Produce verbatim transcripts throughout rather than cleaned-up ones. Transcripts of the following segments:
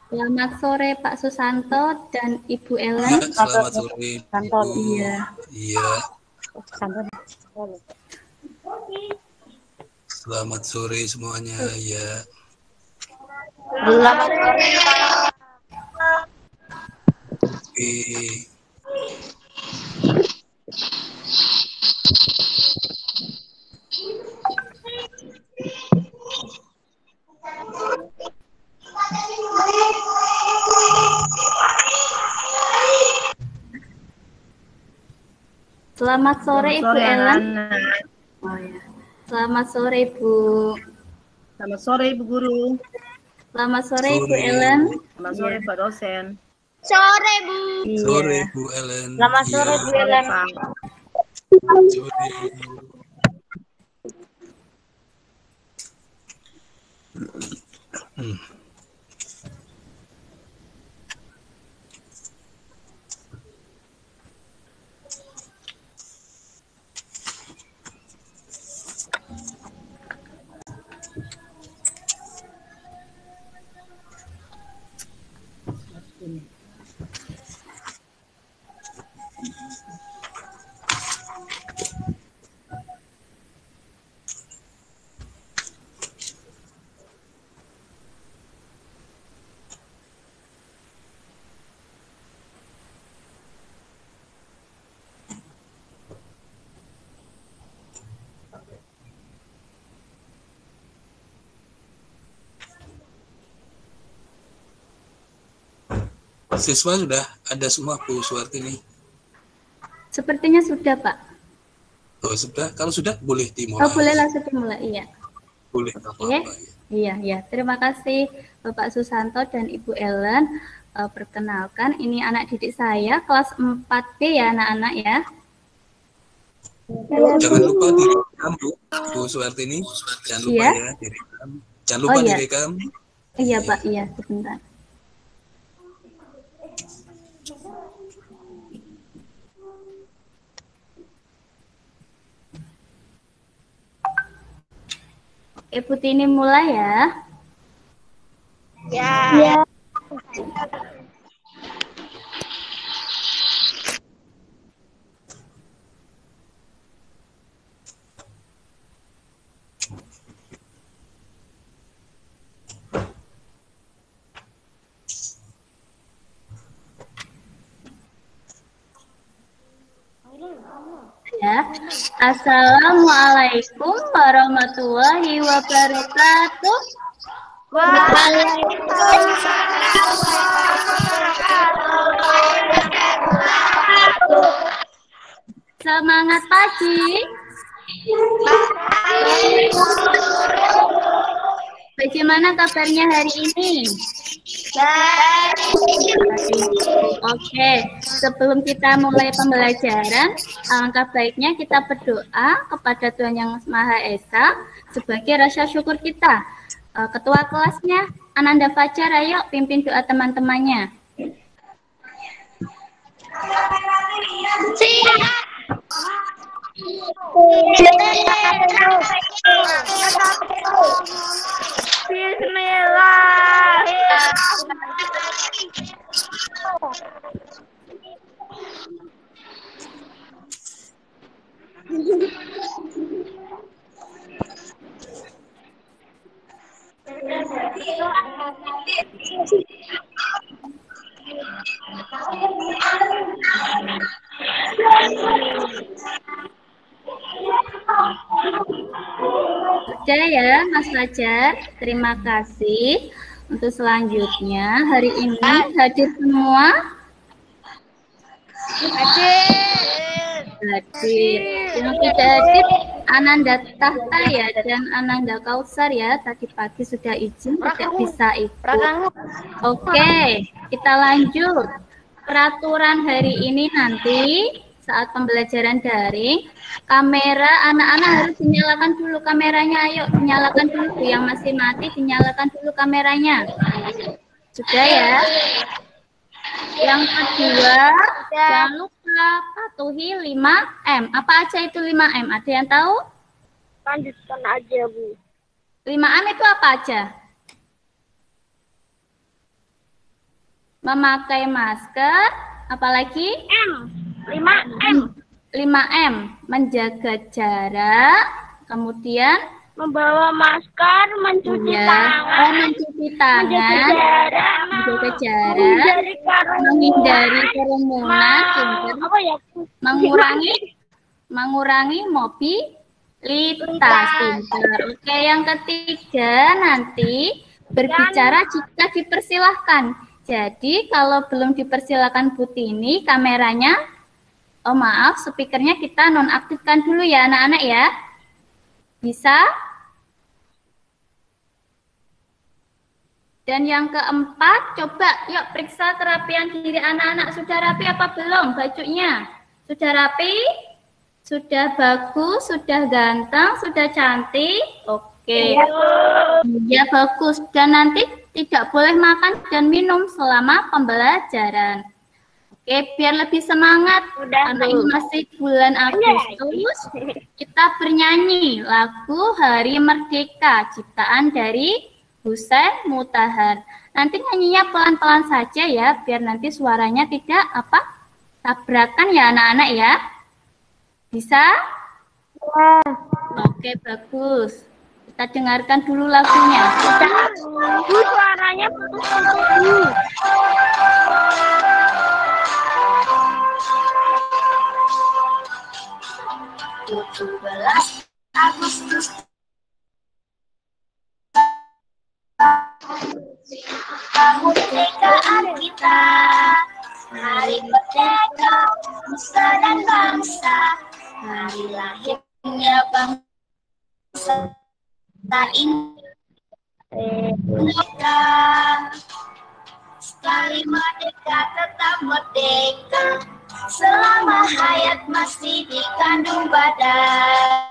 Selamat sore Pak Susanto dan Ibu Ellen. Ya, selamat sore Ibu. Iya. Iya. Selamat sore semuanya ya. Selamat sore Pak. Oke. Selamat sore Selamat Ibu sore, Ellen. anak-anak. Oh, ya. Selamat sore Ibu. Selamat sore Ibu Guru. Selamat sore, Ibu Sore. Ellen. Selamat sore Pak dosen. Sore Bu. Sore Iya. Bu Ellen. Selamat Iya. sore Bu Sore Ellen. Pak. Sore. Hmm. Siswa sudah ada semua Bu Suwartini? Sepertinya sudah, Pak. Oh, sudah. Kalau sudah boleh dimulai. Oh, boleh langsung dimulai, iya. Boleh apa-apa Iya, ya. iya, iya. Terima kasih Bapak Susanto dan Ibu Ellen. Uh, perkenalkan, ini anak didik saya kelas empat B ya, anak-anak ya. Jangan lupa direkam Bu, Bu Suwartini. Jangan lupa Iya. ya direkam. Jangan lupa Oh, iya. direkam. Iya, Pak, iya, sebentar. Ibu Tini mulai ya. Ya. Ya. Ya. Assalamualaikum warahmatullahi wabarakatuh. Semangat pagi. Bagaimana kabarnya hari ini? Oke, sebelum kita mulai pembelajaran, alangkah baiknya kita berdoa kepada Tuhan Yang Maha Esa sebagai rasa syukur kita. Ketua kelasnya, Ananda Fajar, ayo pimpin doa teman-temannya. Sudah ya, Mas Fajar. Terima kasih. Untuk selanjutnya, hari ini hadir semua? Hadir. Hadir. Yang tidak hadir, Ananda Tahta ya, dan Ananda Kausar ya. Tadi pagi sudah izin, tidak bisa ikut. Oke, kita lanjut. Peraturan hari ini nanti, saat pembelajaran daring, kamera anak-anak harus dinyalakan dulu kameranya. Ayo dinyalakan dulu, yang masih mati dinyalakan dulu kameranya. Sudah ya. Yang kedua, jangan lupa patuhi lima M. Apa aja itu lima M? Ada yang tahu? Lanjutkan aja Bu. lima M itu apa aja? memakai masker, apalagi? M. lima M. lima M, menjaga jarak, kemudian Membawa masker, mencuci ya, tangan, oh, mencuci tangan, menjaga jarak, menghindari kerumunan, menghindari kerumunan, Ma- apa ya? mengurangi mengurangi mobilitas. Pintar. Oke, yang ketiga nanti berbicara jika dipersilahkan. Jadi kalau belum dipersilahkan Bu Tini, kameranya, oh maaf, speakernya kita nonaktifkan dulu ya anak-anak ya. Bisa? Dan yang keempat, coba yuk periksa kerapian diri anak-anak. Sudah rapi apa belum bajunya? Sudah rapi? Sudah bagus? Sudah ganteng? Sudah cantik? Oke. Ya bagus. Dan nanti tidak boleh makan dan minum selama pembelajaran. Oke, biar lebih semangat. Karena ini masih bulan Agustus, kita bernyanyi lagu Hari Merdeka, ciptaan dari Husain Mutahar. Nanti nyanyinya pelan-pelan saja ya, biar nanti suaranya tidak apa tabrakan ya anak-anak ya. Bisa? Ya. Oke, bagus. Kita dengarkan dulu lagunya. Bu, suaranya putus-putus. tujuh belas Agustus kemerdekaan kita, hari merdeka nusa dan bangsa, hari lahirnya bangsa Indonesia. Sekali merdeka tetap merdeka, selama hayat masih dikandung badan.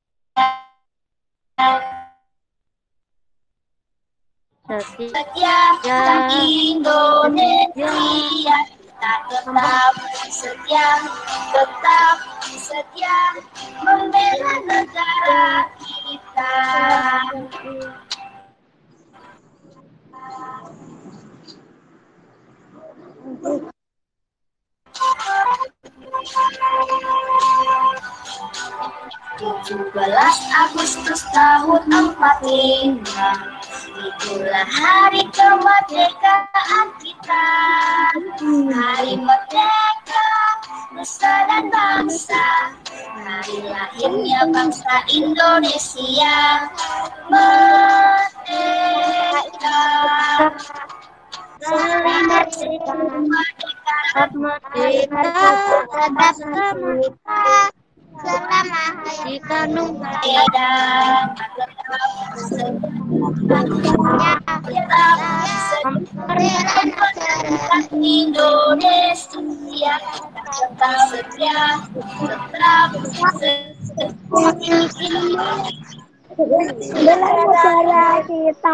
Setia dan Indonesia, kita tetap setia, tetap setia membela negara kita. tujuh belas Agustus tahun empat puluh lima, itulah hari kemerdekaan kita, hari merdeka nusa dan bangsa, hari lahirnya bangsa Indonesia. Merdeka, selamat merdeka, merdeka, tetap merdeka, selama dikandung badan, tetap Indonesia, tetap setia, tetap Bela negara kita.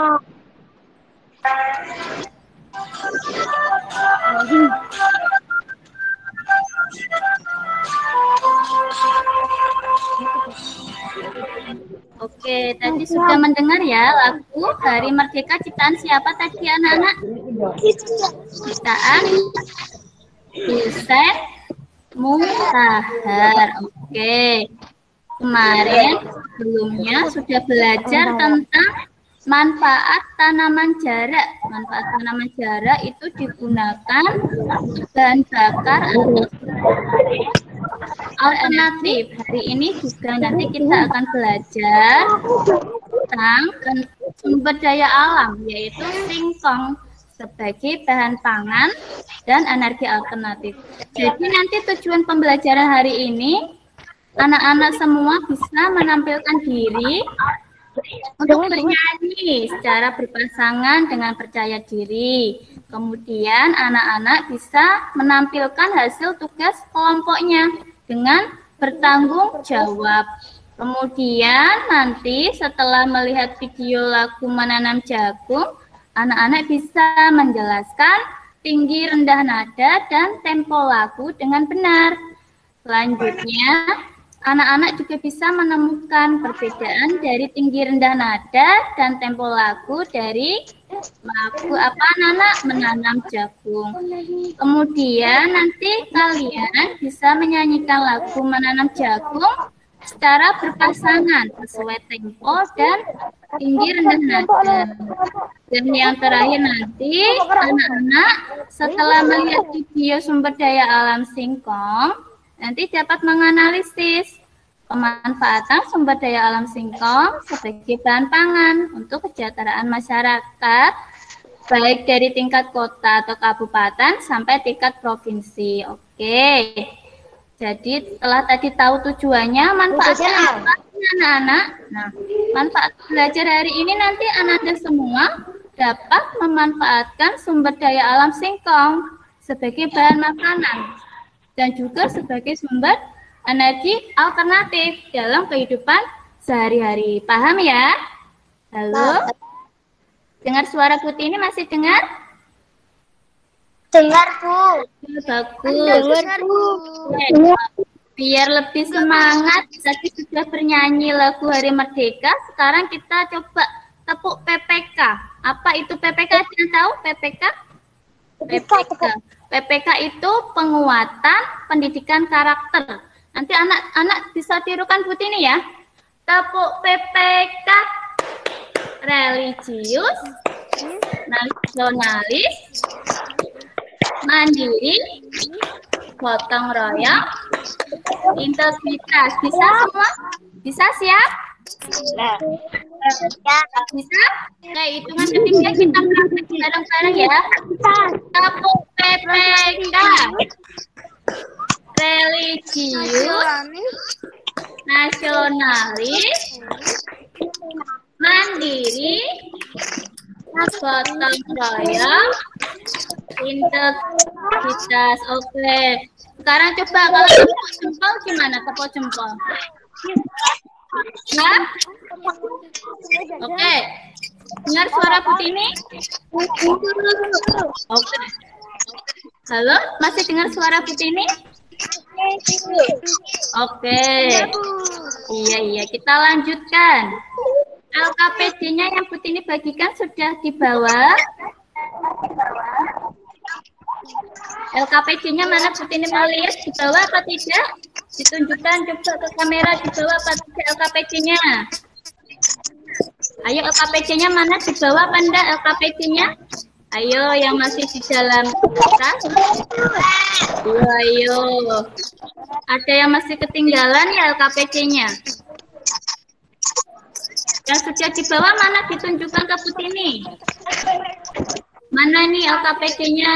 Oke, tadi sudah mendengar ya lagu Hari Merdeka ciptaan siapa tadi anak-anak? Ciptaan Husain Mutahar. Oke, kemarin sebelumnya sudah belajar tentang manfaat tanaman jarak. Manfaat tanaman jarak itu digunakan bahan bakar atau alternatif. Hari ini juga nanti kita akan belajar tentang sumber daya alam, yaitu singkong sebagai bahan pangan dan energi alternatif. Jadi nanti tujuan pembelajaran hari ini, anak-anak semua bisa menampilkan diri untuk bernyanyi secara berpasangan dengan percaya diri. Kemudian anak-anak bisa menampilkan hasil tugas kelompoknya dengan bertanggung jawab. Kemudian nanti setelah melihat video lagu Menanam Jagung, anak-anak bisa menjelaskan tinggi rendah nada dan tempo lagu dengan benar. Selanjutnya, anak-anak juga bisa menemukan perbedaan dari tinggi rendah nada dan tempo lagu dari lagu apa Nana menanam jagung. Kemudian nanti kalian bisa menyanyikan lagu menanam jagung secara berpasangan sesuai tempo dan tinggi rendah nada. Dan yang terakhir nanti anak-anak setelah melihat video sumber daya alam singkong nanti dapat menganalisis pemanfaatan sumber daya alam singkong sebagai bahan pangan untuk kesejahteraan masyarakat baik dari tingkat kota atau kabupaten sampai tingkat provinsi. Oke. Jadi setelah tadi tahu tujuannya, manfaatnya apa anak-anak? Nah, manfaat belajar hari ini nanti anak-anak semua dapat memanfaatkan sumber daya alam singkong sebagai bahan makanan dan juga sebagai sumber energi alternatif dalam kehidupan sehari-hari. Paham ya? Halo? Dengar suara Putih ini masih dengar? Dengar, Bu. Bagus. Dengar, Bu. Biar lebih semangat, tadi sudah bernyanyi lagu Hari Merdeka, sekarang kita coba tepuk P P K. Apa itu P P K? Ada yang tahu P P K? P P K. P P K itu penguatan pendidikan karakter. Nanti anak-anak bisa tirukan Putih ini ya. Tepuk P P K. Religius, nasionalis, mandiri, gotong royong, integritas. Bisa semua? Bisa siap? Bisa? Oke, hitungan ketiga kita praktek bareng-bareng ya. Tepuk P P K. Religius, nasionalis, mandiri, gotong royong, integritas. Oke. Sekarang coba kalau tepuk jempol gimana? Tepuk jempol. Nah? Oke. Dengar suara Putih ini? Oke. Halo, masih dengar suara Putih ini? Oke. Iya, iya. Kita lanjutkan. L K P D-nya yang Putih ini bagikan sudah dibawa. L K P D-nya mana Putih ini mau lihat di bawah apa tidak? Ditunjukkan coba ke kamera di bawah apa tidak L K P D-nya? Ayo L K P D-nya mana di bawah apa enggak L K P D-nya? Ayo yang masih di dalam tas. Ayo, ayo. Ada yang masih ketinggalan ya L K P D-nya? Yang sudah di bawah mana ditunjukkan ke Putih ini? Mana nih L K P D-nya?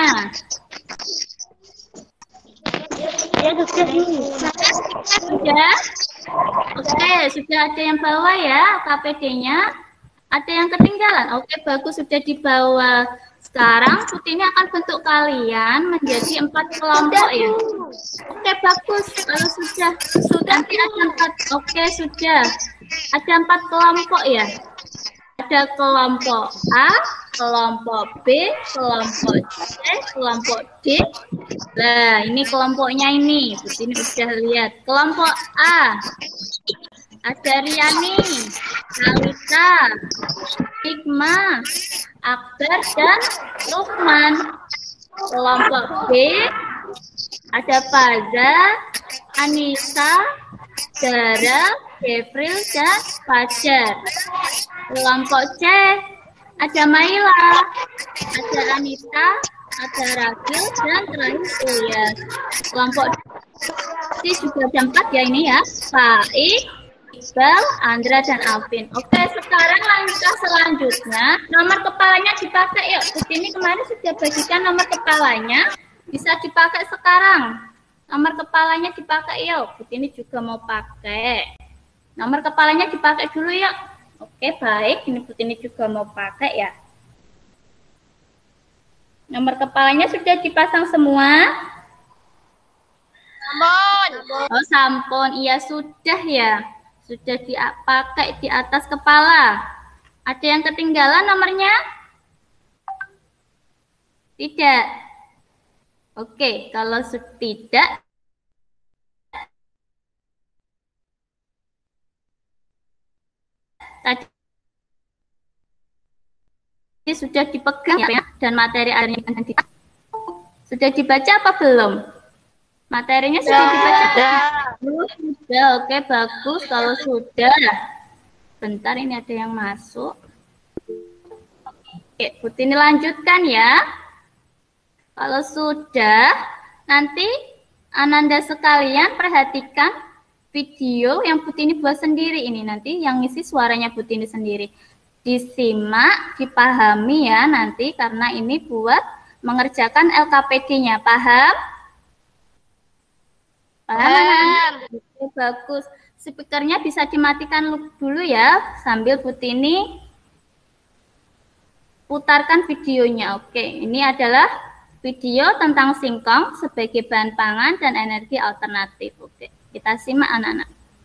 Sudah? Oke, sudah ada yang bawa ya L K P D-nya. Ada yang ketinggalan? Oke, bagus sudah dibawa. Sekarang Putih ini akan bentuk kalian menjadi empat kelompok ya. Oke, bagus. Kalau sudah, sudah nanti ada empat. Oke, sudah. Ada empat kelompok ya. Ada kelompok A, kelompok B, kelompok C, kelompok D. Nah, ini kelompoknya ini. Ini sudah lihat. Kelompok A. Ada Riani, Alita, Hikmah, Akbar, dan Lukman. Kelompok B. Ada Faza, Anissa, Dara, Gevril, dan Fajar. Kelompok C ada Maila, ada Anita, ada Ragil, dan terakhir Ilyas. Kelompok D juga ada empat ya ini ya, Faik, Iqbal, Andra, dan Alvin. Oke, sekarang langkah selanjutnya nomor kepalanya dipakai yuk. Di sini kemarin sudah bagikan nomor kepalanya, bisa dipakai sekarang. Nomor kepalanya dipakai yuk. Ini juga mau pakai. Nomor kepalanya dipakai dulu ya. Oke, baik. Ini Putini juga mau pakai ya. Nomor kepalanya sudah dipasang semua? Sampun. Oh, sampun. Iya, sudah ya. Sudah dipakai di atas kepala. Ada yang ketinggalan nomornya? Tidak. Oke, kalau tidak tadi sudah dipegang ya, dan materi airnya sudah dibaca apa belum? Materinya sudah dibaca? Sudah. Sudah, oke, bagus. Kalau sudah, bentar ini ada yang masuk. Oke, Butini lanjutkan ya. Kalau sudah, nanti Ananda sekalian perhatikan video yang Butini buat sendiri ini. Nanti yang ngisi suaranya Butini sendiri. Disimak, dipahami ya nanti karena ini buat mengerjakan L K P D-nya. Paham? Paham? Oke, bagus. Speakernya bisa dimatikan dulu ya sambil Butini putarkan videonya. Oke, ini adalah video tentang singkong sebagai bahan pangan dan energi alternatif. Oke, kita simak anak-anak.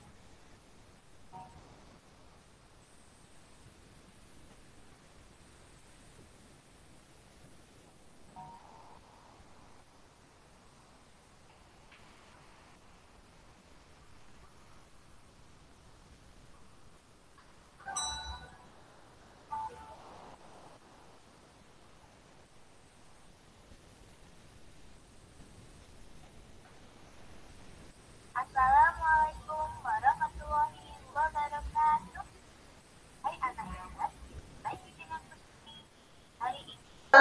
Assalamualaikum warahmatullahi wabarakatuh. Hai anak-anak, lagi dengan Butini. Hari ini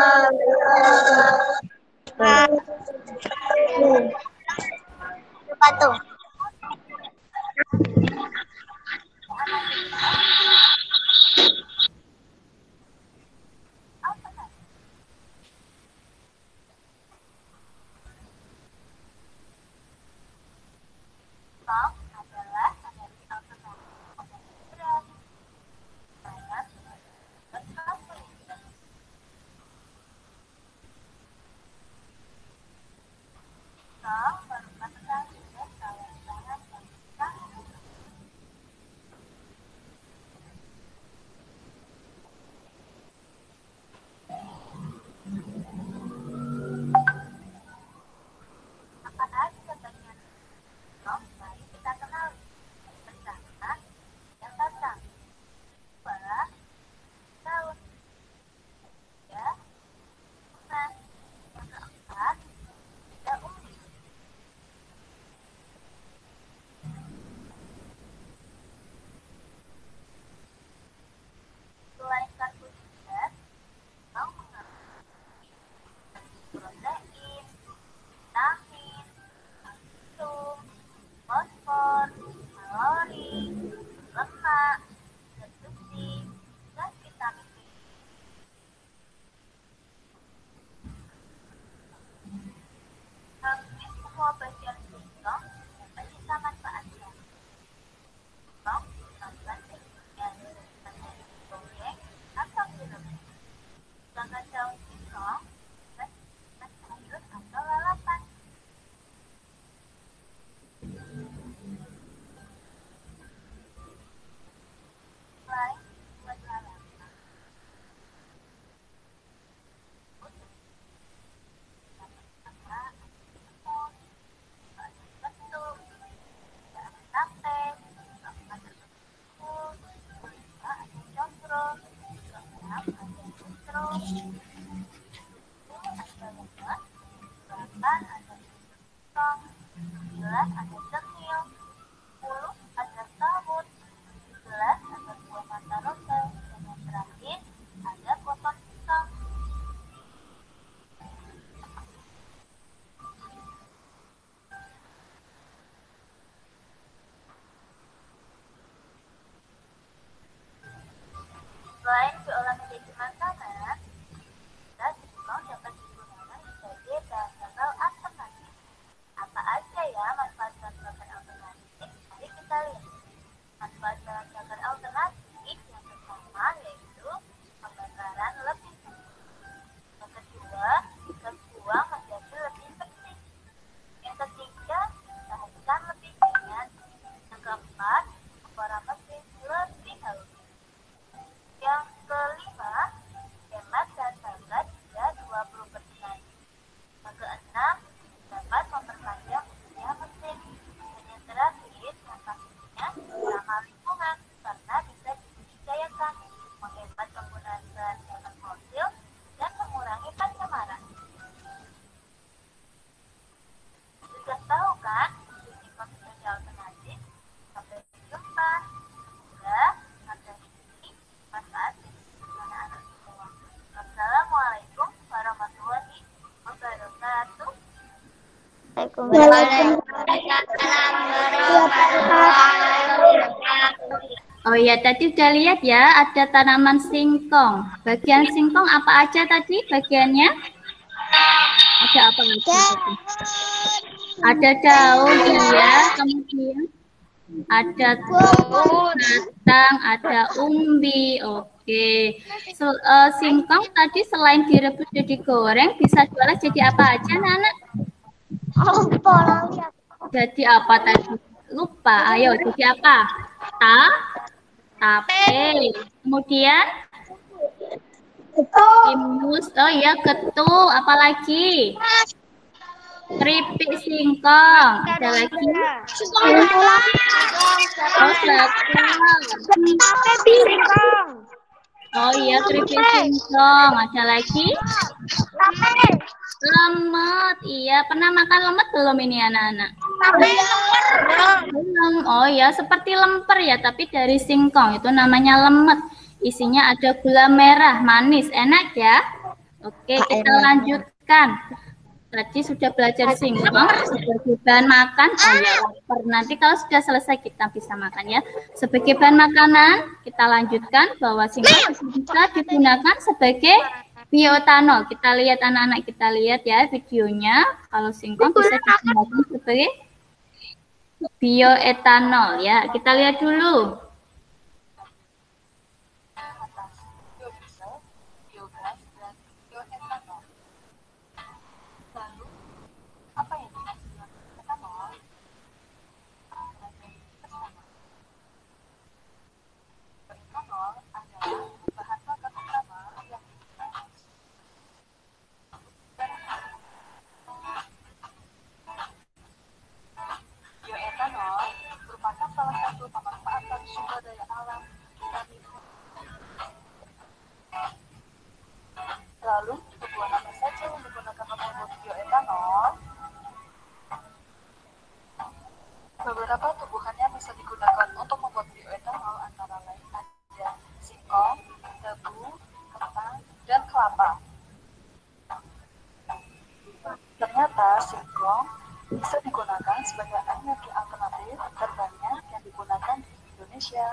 lupa tuh. Adalah energi alternatif. Selain diolah menjadi makanan, beras singkong dapat digunakan sebagai bahan bakar alternatif. Apa aja ya manfaat bahan bakar Waalaikumsalam. Oh ya, tadi udah lihat ya, ada tanaman singkong. Bagian singkong apa aja tadi bagiannya? Ada apa aja tadi? Ada daun ya, kemudian ada batang, ada umbi. Oke. So, uh, singkong tadi selain direbus dan digoreng, bisa diolah jadi apa aja, Nana? Jadi apa tadi? Lupa. Ayo, jadi apa? Ta, tape. Kemudian timus. Oh iya, getuk. Apalagi? Keripik singkong. Ada lagi? Oh, bakal. Oh iya, keripik singkong. Ada lagi? Lemet. Iya, pernah makan lemet belum ini anak-anak? Belum. Oh ya, seperti lemper ya, tapi dari singkong. Itu namanya lemet. Isinya ada gula merah, manis, enak ya. Oke, kita lanjutkan. Tadi sudah belajar singkong sebagai bahan makan. Oh ya, lapar. Nanti kalau sudah selesai kita bisa makan ya. Sebagai bahan makanan, kita lanjutkan bahwa singkong bisa digunakan sebagai bioetanol. Kita lihat anak-anak, kita lihat ya videonya. Kalau singkong bisa digunakan sebagai bioetanol ya. Kita lihat dulu. Lalu, tubuhan apa saja yang digunakan untuk membuat bioetanol? Beberapa tubuhannya bisa digunakan untuk membuat bioetanol antara lain ada singkong, tebu, kentang, dan kelapa. Ternyata singkong bisa digunakan sebagai energi alternatif terbanyak yang digunakan di Indonesia.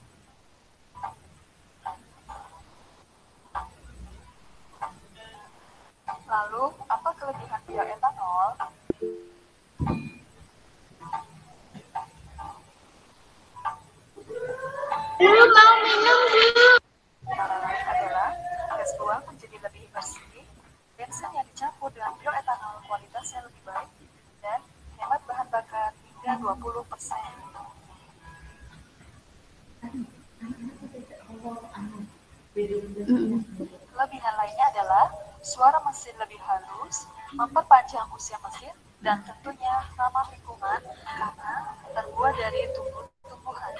Lalu, apa kelebihan bioetanol? Lu mau minum dulu. Antara lain adalah gas buang menjadi lebih bersih, bensin yang dicampur dengan bioetanol kualitasnya lebih baik, dan hemat bahan bakar hingga dua puluh persen. Kelebihan lainnya adalah suara mesin lebih halus, memperpanjang usia mesin, dan tentunya ramah lingkungan karena terbuat dari tumbuh-tumbuhan.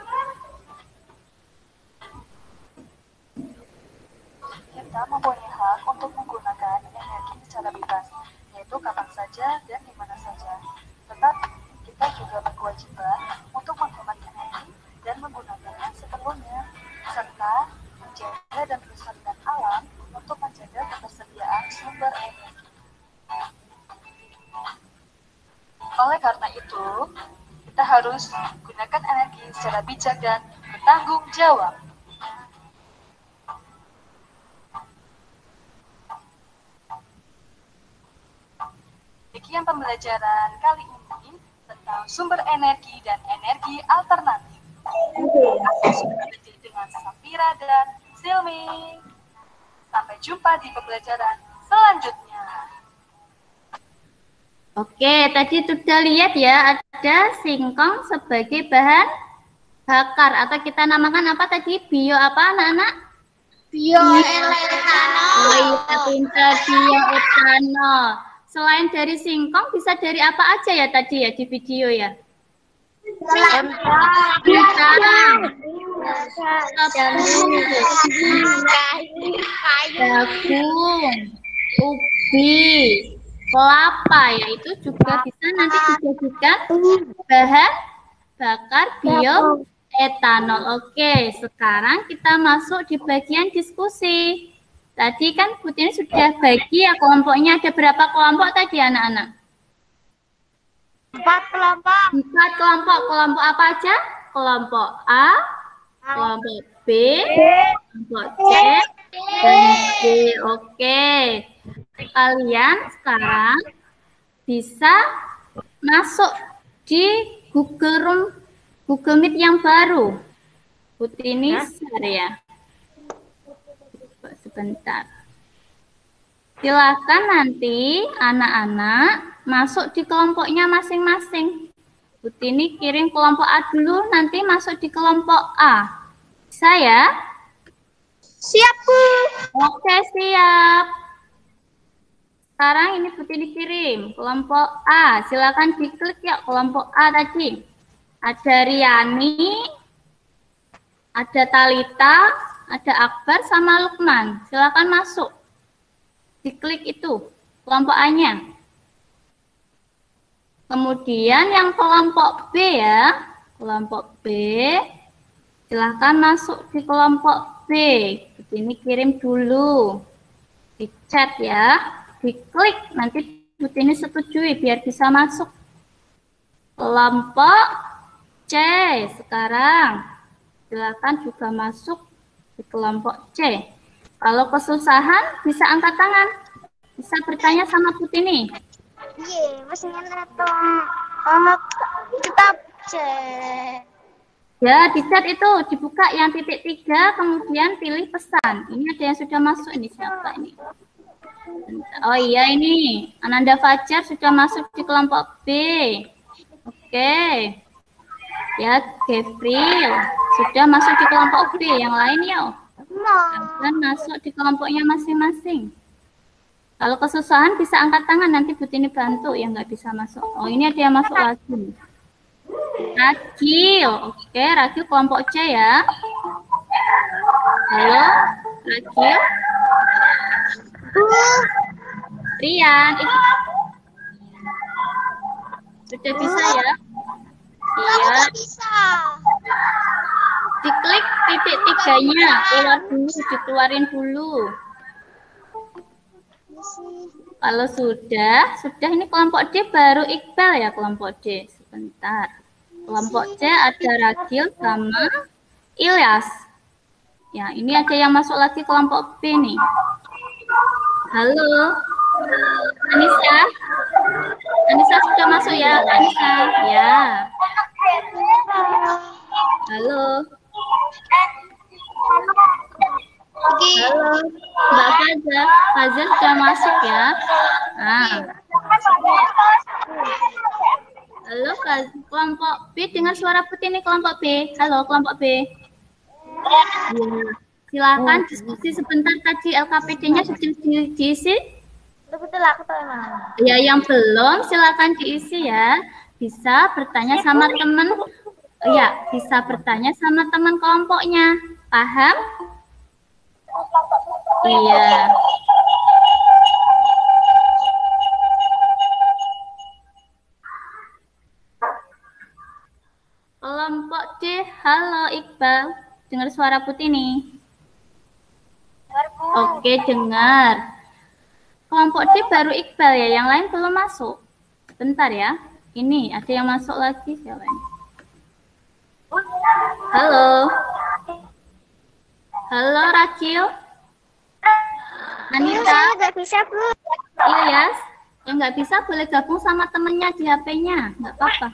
Kita mempunyai hak untuk menggunakan energi secara bebas, yaitu kapan saja dan di mana saja. Tetapi kita juga berkewajiban untuk menghemat energi dan menggunakannya seperlunya, serta menjaga dan melestarikan alam untuk menjaga ketersediaan sumber energi. Oleh karena itu, kita harus gunakan energi secara bijak dan bertanggung jawab. Demikian pembelajaran kali ini tentang sumber energi dan energi alternatif. Aku sudah belajar dengan Safira dan Silmi. Sampai jumpa di pembelajaran selanjutnya. Oke, tadi sudah lihat ya, ada singkong sebagai bahan bakar atau kita namakan apa tadi? Bio apa anak-anak? Bioetanol. Oh iya, pintar, bioetanol. Selain dari singkong, bisa dari apa aja ya tadi ya di video ya? Kentang, tepung, jagung, ubi, kelapa ya, itu juga bisa nanti dijadikan bahan bakar bioetanol. Oke, sekarang kita masuk di bagian diskusi. Tadi kan Putin sudah bagi ya kelompoknya, ada berapa kelompok tadi anak-anak? Empat kelompok. Empat kelompok. Kelompok apa aja? Kelompok A, kelompok B, kelompok C, dan D. Oke. Kalian sekarang bisa masuk di Google Room, Google Meet yang baru. Putini share ya. Sebentar. Silakan nanti anak-anak masuk di kelompoknya masing-masing. Putini kirim kelompok A dulu, nanti masuk di kelompok A. Bisa ya? Siap, Bu. Oke, siap. Sekarang ini Putini kirim kelompok A. Silakan diklik ya kelompok A tadi. Ada Riani, ada Talita, ada Akbar sama Lukman. Silakan masuk. Diklik itu kelompok A-nya. Kemudian yang kelompok B ya, kelompok B, silahkan masuk di kelompok B. Ini kirim dulu di chat ya, diklik nanti Putini setujui biar bisa masuk. Kelompok C sekarang, silahkan juga masuk di kelompok C. Kalau kesusahan bisa angkat tangan, bisa bertanya sama Putini. Iya, maksudnya datang. Kalau kita cek. Ya, di chat itu dibuka yang titik tiga, kemudian pilih pesan. Ini ada yang sudah masuk, ini siapa ini? Oh iya ini, Ananda Fajar sudah masuk di kelompok B. Oke. Ya, Gabriel sudah masuk di kelompok B. Yang lain ya. Dan masuk di kelompoknya masing-masing. Kalau kesusahan bisa angkat tangan, nanti Putini bantu yang nggak bisa masuk. Oh ini ada yang masuk lagi. Ragil, oke Ragil kelompok C ya. Halo, Ragil. Rian, itu sudah bisa ya? Iya. Diklik titik tiganya, keluar dulu, dikeluarin dulu. Kalau sudah, sudah ini kelompok D baru Iqbal ya kelompok D. Sebentar. Kelompok C ada Ragil sama Ilyas. Ya, ini ada yang masuk lagi kelompok B nih. Halo, Anissa. Anissa sudah masuk ya, Anissa. Ya. Halo. Halo, Mbak Faza. Faza sudah masuk ya. Nah. Halo, kelompok B dengar suara putih nih kelompok B. Halo, kelompok B. Ya. Silakan diskusi sebentar tadi L K P D-nya sudah di diisi. Betul aku tahu. Ya, yang belum silakan diisi ya. Bisa bertanya sama teman. Ya, bisa bertanya sama teman kelompoknya. Paham? Iya. Kelompok D, halo Iqbal. Dengar suara putih nih. Oke, dengar. Kelompok D baru Iqbal ya, yang lain belum masuk. Bentar ya. Ini ada yang masuk lagi siapa ini? Halo. Halo Rachel. Anita. Nggak bisa, Bu. Ilyas. Yang nggak bisa boleh gabung sama temennya di H P-nya. Nggak apa-apa.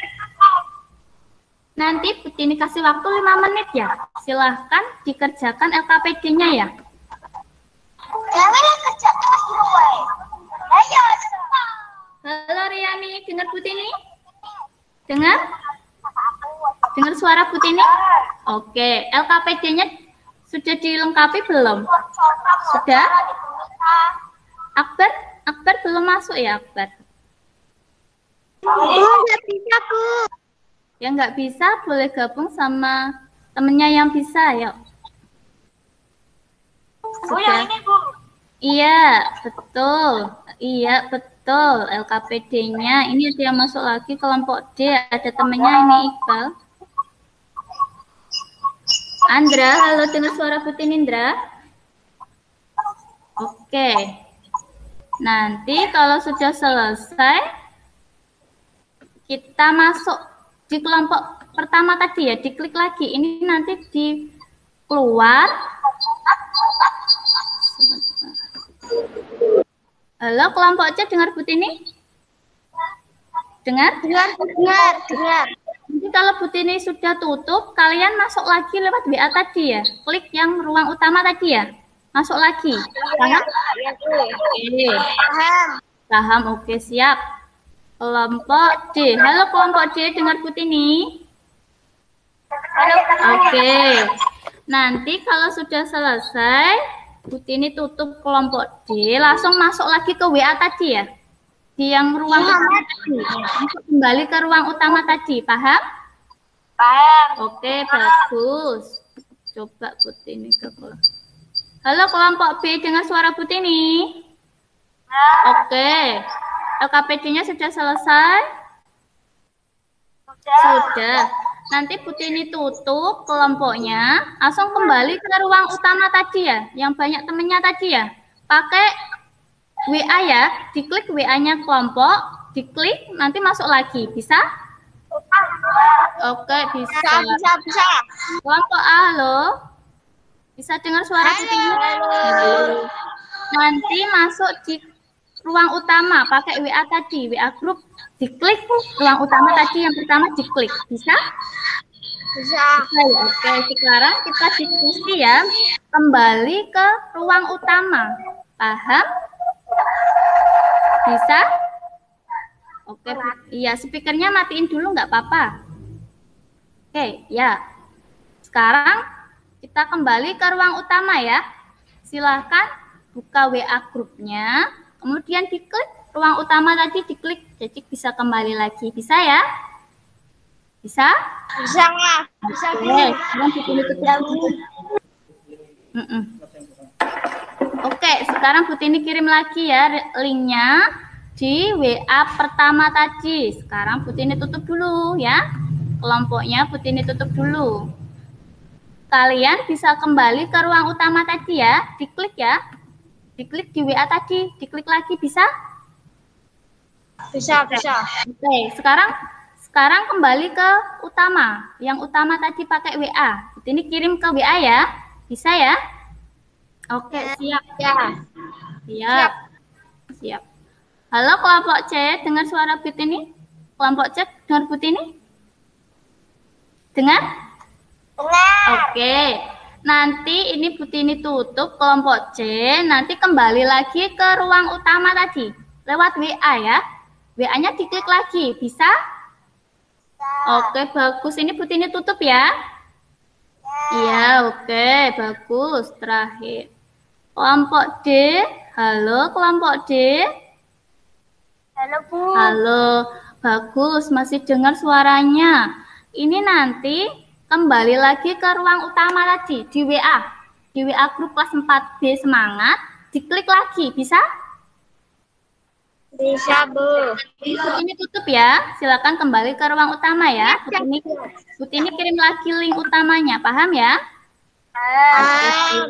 Nanti ini kasih waktu lima menit ya. Silahkan dikerjakan L K P D-nya ya. Jangan kerjakan gue. Ayo. Halo Riani, dengar Putini? Dengar? Dengar suara Putini? Oke, L K P D-nya sudah dilengkapi belum? Sudah? Akbar? Akbar belum masuk ya, Akbar? Nggak bisa, Bu. Yang nggak bisa boleh gabung sama temennya yang bisa, yuk. Bu, yang ini, Bu. Iya, betul. Iya, betul. L K P D-nya. Ini ada yang masuk lagi kelompok D. Ada temennya ini Iqbal. Andra, halo dengar suara Putih Indra? Oke. Nanti kalau sudah selesai, kita masuk di kelompok pertama tadi ya, diklik lagi. Ini nanti di keluar. Halo, kelompok C dengar Bu Tini? Dengar? Dengar, dengar, dengar. Nanti kalau Bu Tini sudah tutup, kalian masuk lagi lewat W A tadi ya. Klik yang ruang utama tadi ya. Masuk lagi. Paham? Ya, Bu. Oke. Paham. Paham, oke, siap. Kelompok D. Halo kelompok D, dengar Bu Tini? Oke. Nanti kalau sudah selesai, Bu Tini tutup kelompok D, langsung masuk lagi ke W A tadi ya. Di yang ruang utama tadi. Masuk kembali ke ruang utama tadi, paham? Paham. Oke, bagus. Coba Bu Tini ke kelompok. Halo kelompok B, dengar suara Bu Tini? Oke. L K P D-nya sudah selesai? Sudah. Nanti Bu Tini tutup kelompoknya, langsung kembali ke ruang utama tadi ya, yang banyak temennya tadi ya. Pakai W A ya, diklik W A-nya kelompok, diklik, nanti masuk lagi. Bisa? Oke, bisa. Bisa, bisa, bisa. Kelompok A, halo? Bisa dengar suara Bu Tini? Halo. Nanti masuk di ruang utama, pakai W A tadi, W A grup. Diklik ruang utama tadi yang pertama diklik. Bisa? Bisa. Oke, oke. Sekarang kita diskusi ya. Kembali ke ruang utama. Paham? Bisa? Oke, iya. Speakernya matiin dulu nggak apa-apa. Oke, ya. Sekarang kita kembali ke ruang utama ya. Silahkan buka W A grupnya. Kemudian diklik ruang utama tadi, diklik, jadi bisa kembali lagi. Bisa ya? Bisa? Bisa nggak? Bisa. Oke, sekarang Bu Tini tutup. Mm -mm. Oke, sekarang Bu Tini kirim lagi ya linknya di W A pertama tadi. Sekarang Bu Tini tutup dulu ya. Kelompoknya Bu Tini tutup dulu. Kalian bisa kembali ke ruang utama tadi ya, diklik ya. Diklik di W A tadi, diklik lagi bisa? Bisa, bisa. Oke, sekarang sekarang kembali ke utama. Yang utama tadi pakai W A. Ini kirim ke W A ya. Bisa ya? Oke, siap. Ya. Siap. Siap. Halo kelompok C, dengar suara Bu Tini? Kelompok C, dengar Bu Tini? Dengar? Dengar. Oke. Nanti ini Bu Tini tutup kelompok C, nanti kembali lagi ke ruang utama tadi. Lewat W A ya. W A-nya diklik lagi, bisa? Oke, bagus. Ini Bu Tini tutup ya. Iya, oke, bagus. Terakhir. Kelompok D. Halo, kelompok D. Halo, Bu. Halo, bagus. Masih dengar suaranya. Ini nanti kembali lagi ke ruang utama tadi, di W A. Di W A grup kelas empat B semangat, diklik lagi, bisa? Bisa, Bu. Bu Tini tutup ya, silakan kembali ke ruang utama ya. Bu Tini, Bu Tini kirim lagi link utamanya, paham ya? Paham.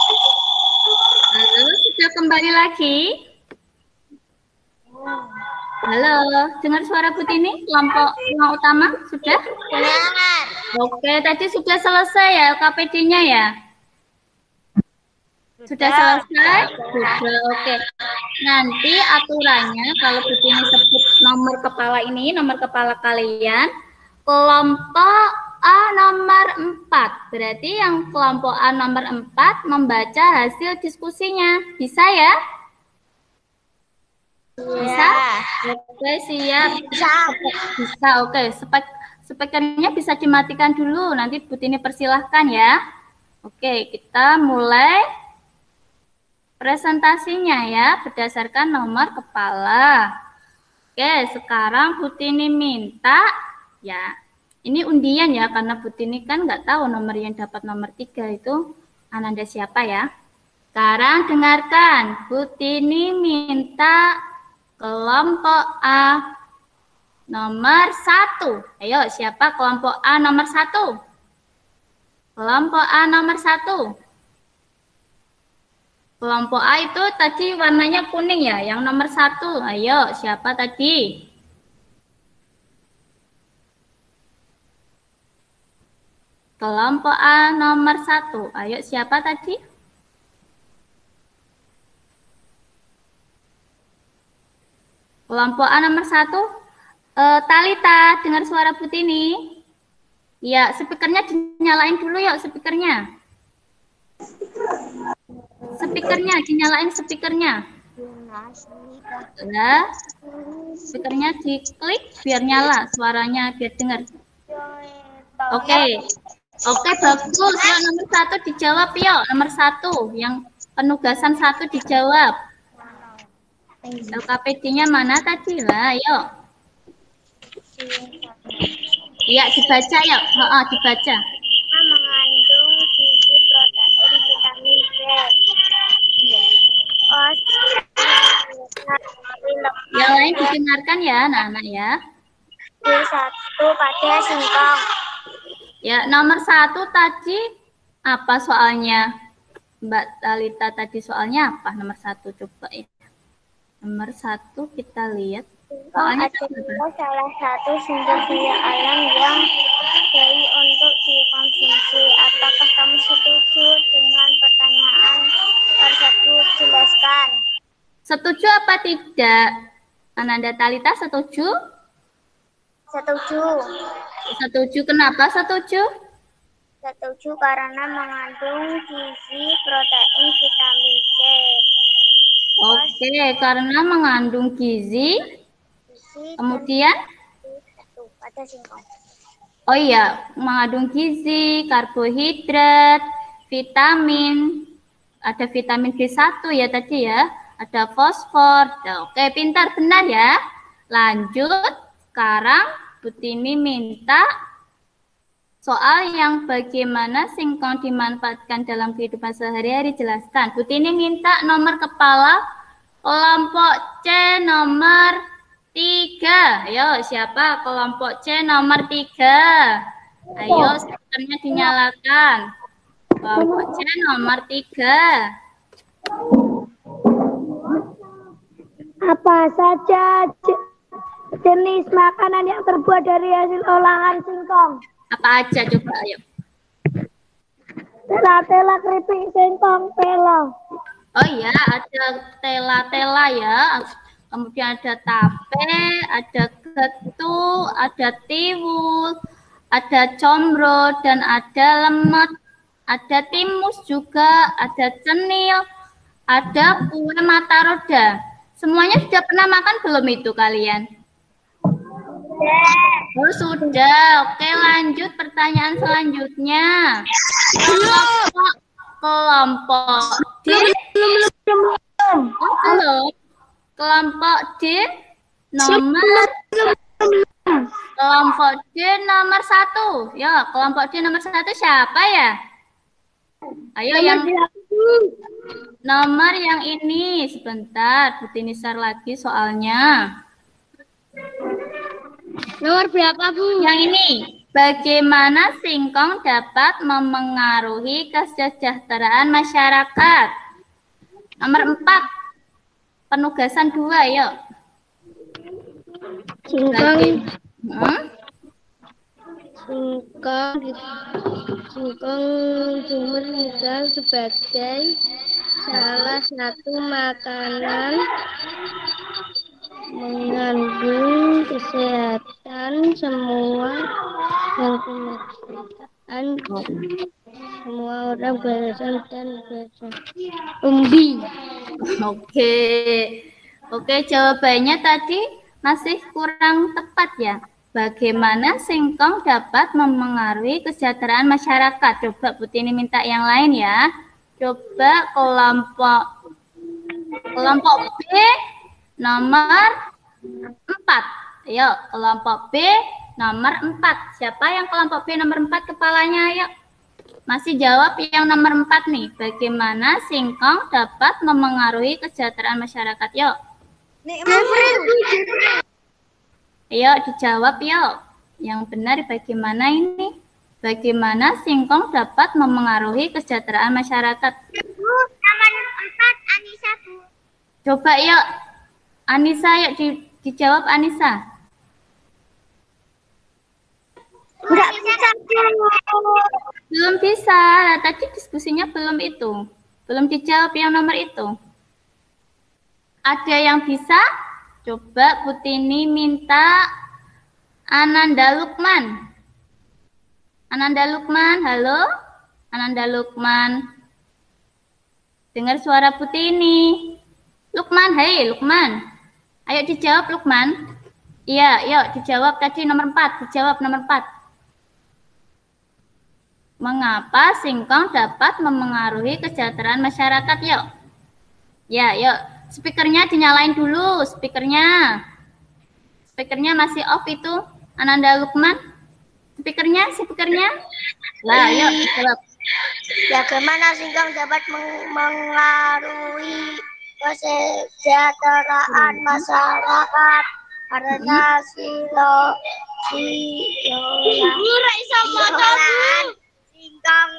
Halo, sudah kembali lagi? Halo, dengar suara Butini? Kelompok rumah utama sudah? Dengar. Oke, tadi sudah selesai ya L K P D-nya ya? Sudah selesai? Sudah, oke. Nanti aturannya kalau Butini sebut nomor kepala ini, nomor kepala kalian, kelompok A nomor empat. Berarti yang kelompok A nomor empat membaca hasil diskusinya. Bisa ya? Bisa? Oke, siap. Bisa. Bisa, oke. Spek speakernya bisa dimatikan dulu. Nanti Butini persilahkan ya. Oke, kita mulai presentasinya ya, berdasarkan nomor kepala. Oke, sekarang Butini minta, ya, ini undian ya, karena Butini kan nggak tahu nomor yang dapat nomor tiga itu Ananda siapa ya. Sekarang dengarkan, Butini minta kelompok A nomor satu. Ayo, siapa kelompok A nomor satu? Kelompok A nomor satu. Kelompok A itu tadi warnanya kuning ya, yang nomor satu. Ayo, siapa tadi? Kelompok A nomor satu. Ayo, siapa tadi? Kelompok A nomor satu. E, Talita, dengar suara Butini? Ya, speakernya dinyalain dulu yuk, speakernya. Speakernya, dinyalain speakernya. Nah, speakernya diklik biar nyala suaranya, biar dengar. Oke, oke bagus. Yuk, nomor satu dijawab yuk. Nomor satu, yang penugasan satu dijawab. L K P D-nya mana tadi lah? Yuk. Iya, dibaca yuk. Oh, oh, dibaca. Mengandung gizi, protein, vitamin B. Os, yang lain didengarkan ya, anak-anak ya. B satu pada singkong. Ya, nomor satu tadi apa soalnya? Mbak Talita tadi soalnya apa? Nomor satu coba ya. Nomor satu kita lihat. Soalnya adalah salah satu sumber daya alam yang baik untuk dikonsumsi. Apakah kamu setuju dengan pertanyaan tersebut? Jelaskan. Setuju apa tidak? Ananda Talita setuju? Setuju. Setuju. Kenapa setuju? Setuju karena mengandung gizi, protein, vitamin C. Oke, karena mengandung gizi. Gizi Kemudian? satu pada singkong. Oh iya, mengandung gizi, karbohidrat, vitamin. Ada vitamin B satu ya tadi ya. Ada fosfor. Oke, pintar, benar ya. Lanjut, sekarang Butini minta soal yang bagaimana singkong dimanfaatkan dalam kehidupan sehari-hari, jelaskan. Butini minta nomor kepala kelompok C nomor tiga. Ayo, siapa kelompok C nomor tiga? Ayo, speakernya dinyalakan. Kelompok C nomor tiga. Apa saja jenis makanan yang terbuat dari hasil olahan singkong? Apa aja coba ayo. Tela-tela, keripik singkong, tela. Oh iya, ada tela-tela ya. Kemudian ada tape, ada getu, ada tiwul, ada combro, dan ada lemot. Ada timus juga, ada cenil, ada kue mata roda. Semuanya sudah pernah makan belum itu kalian? Oh sudah, oke lanjut pertanyaan selanjutnya. Kelompok kelompok D. Oh, belum. Kelompok D nomor kelompok D nomor satu. Ya, kelompok D nomor satu siapa ya? Ayo yang nomor yang ini sebentar, Butini share lagi soalnya. Nomor berapa, Bu? Yang ini, bagaimana singkong dapat memengaruhi kesejahteraan masyarakat? Nomor empat, penugasan dua, yuk. Singkong. Hmm? Singkong, singkong jumur misal sebagai salah satu makanan mengandung kesehatan semua yang kemudian semua orang belasan dan belasan umbi. Oke, oke jawabannya tadi masih kurang tepat ya. Bagaimana singkong dapat memengaruhi kesejahteraan masyarakat? Coba Putini minta yang lain ya. Coba kelompok kelompok B nomor empat. Ayo, kelompok B nomor empat. Siapa yang kelompok B nomor empat kepalanya? Ayo. Masih jawab yang nomor empat nih. Bagaimana singkong dapat memengaruhi kesejahteraan masyarakat? Yuk. Ayo dijawab yuk. Yang benar bagaimana ini? Bagaimana singkong dapat memengaruhi kesejahteraan masyarakat? Bu, nomor empat Anissa, Bu. Coba yuk. Anissa yuk di, dijawab Anissa. Enggak bisa. Belum bisa. Tadi diskusinya belum itu. Belum dijawab yang nomor itu. Ada yang bisa? Coba Putini minta Ananda Lukman. Ananda Lukman, halo? Ananda Lukman. Dengar suara Putini. Lukman, hei Lukman. Ayo dijawab Lukman. Iya, yuk dijawab tadi nomor empat. Dijawab nomor empat. Mengapa singkong dapat memengaruhi kesejahteraan masyarakat? Yuk. Ya, yuk. Speakernya dinyalain dulu, speakernya. Speakernya masih off itu, Ananda Lukman. Speakernya, speakernya. Lah, yuk dijawab. Bagaimana singkong dapat mengaruhi kesejahteraan masyarakat? Karena silo silolaan singkong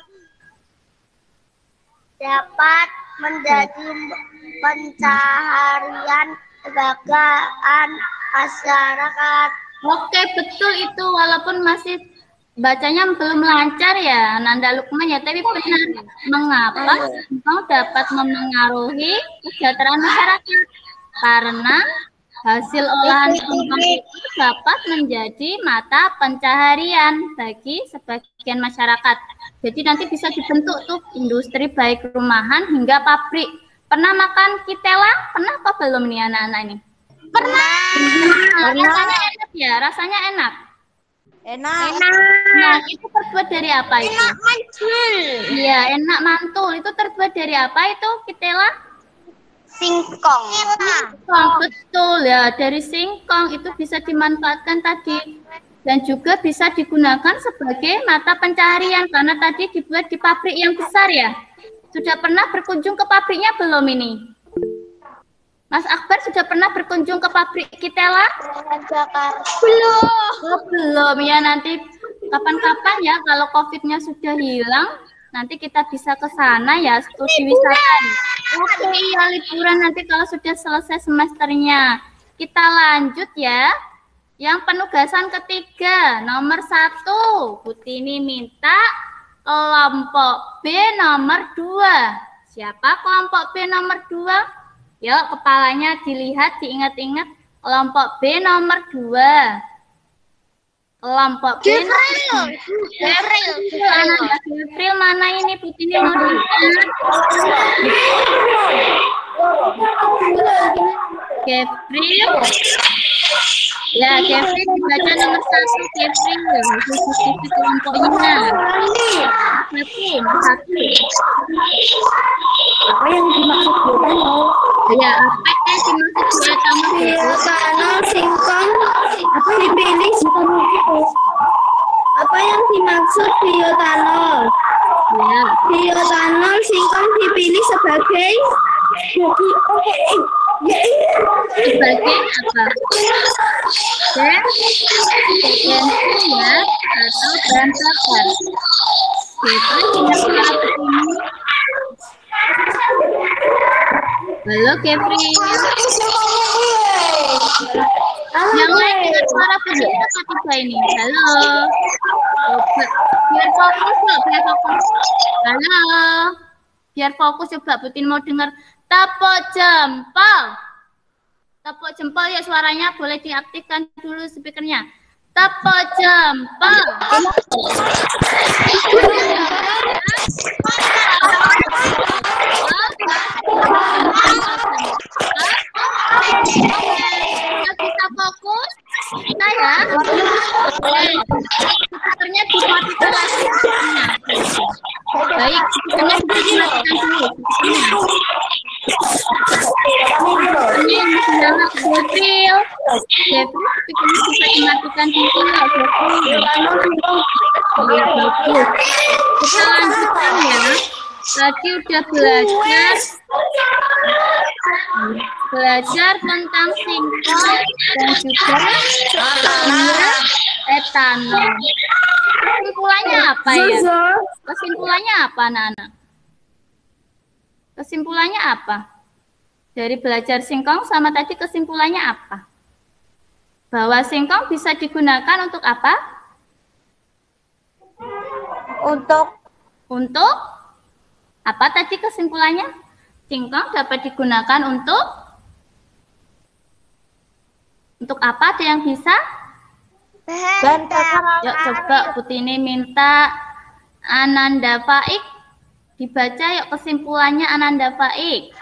dapat menjadi pencaharian sebagian masyarakat. Oke, betul itu. Walaupun masih bacanya belum lancar ya, Ananda Lukman ya, tapi benar. Mengapa singkong dapat memengaruhi kesejahteraan masyarakat? Karena hasil olahan singkong itu dapat menjadi mata pencaharian bagi sebagian masyarakat. Jadi nanti bisa dibentuk tuh industri baik rumahan hingga pabrik. Pernah makan kitela? Pernah apa belum nih anak-anak ini? Pernah. Rasanya enak ya? Rasanya enak? Enak. Nah, itu terbuat dari apa itu? Enak mantul. Iya, enak mantul. Itu terbuat dari apa itu kitela? Singkong. Singkong, betul ya. Dari singkong itu bisa dimanfaatkan tadi. Dan juga bisa digunakan sebagai mata pencaharian. Karena tadi dibuat di pabrik yang besar ya. Sudah pernah berkunjung ke pabriknya belum ini? Mas Akbar sudah pernah berkunjung ke pabrik kitela? Belum. Oh, belum ya, nanti kapan-kapan ya kalau COVID-nya sudah hilang, nanti kita bisa ke sana ya, studi wisata. Oke, iya liburan nanti kalau sudah selesai semesternya. Kita lanjut ya. Yang penugasan ketiga, nomor satu, Putini minta kelompok B nomor dua. Siapa kelompok B nomor dua? Yuk, kepalanya dilihat, diingat-ingat. Kelompok B nomor dua. Kelompok B nomor dua. Gevril mana ini? Putini mau dilihat. Gevril. Ya, Gevril dibaca nomor satu, Gevril. Khusus kelompoknya. Satu, satu. Apa yang dimaksud biotano? Ya, apa yang dimaksud biotano? Biotano singkong apa dipilih? Apa yang dimaksud biotanol? Ya. Biotanol singkong dipilih sebagai Sebagai apa? Dan potensi ya atau bahan bakar. Kita ingat apa ini? Halo Kevin. Yang lain dengar suara Putini apa tidak ini? Halo. Coba. Biar fokus loh, biar fokus. Halo. Biar fokus coba Putin mau dengar. Tepuk jempol. Tepuk jempol ya suaranya boleh diaktifkan dulu speakernya. Tepuk jempol. Kita fokus. Kita ya. Speakernya dimatikan lagi. Baik, speakernya dimatikan dulu. Ini yang dinyala Devil. Devil speakernya bisa dimatikan dulu ya Devil. Iya bagus. Kita lanjutkan ya. Tadi udah belajar belajar tentang singkong dan juga gula etanol. Kesimpulannya apa ya? Kesimpulannya apa, anak-anak? Kesimpulannya apa? Dari belajar singkong sama tadi kesimpulannya apa? Bahwa singkong bisa digunakan untuk apa? Untuk Untuk apa tadi kesimpulannya? Singkong dapat digunakan untuk untuk apa? Ada yang bisa? dan Yuk coba Putini minta Ananda Faik dibaca yuk kesimpulannya Ananda Faik.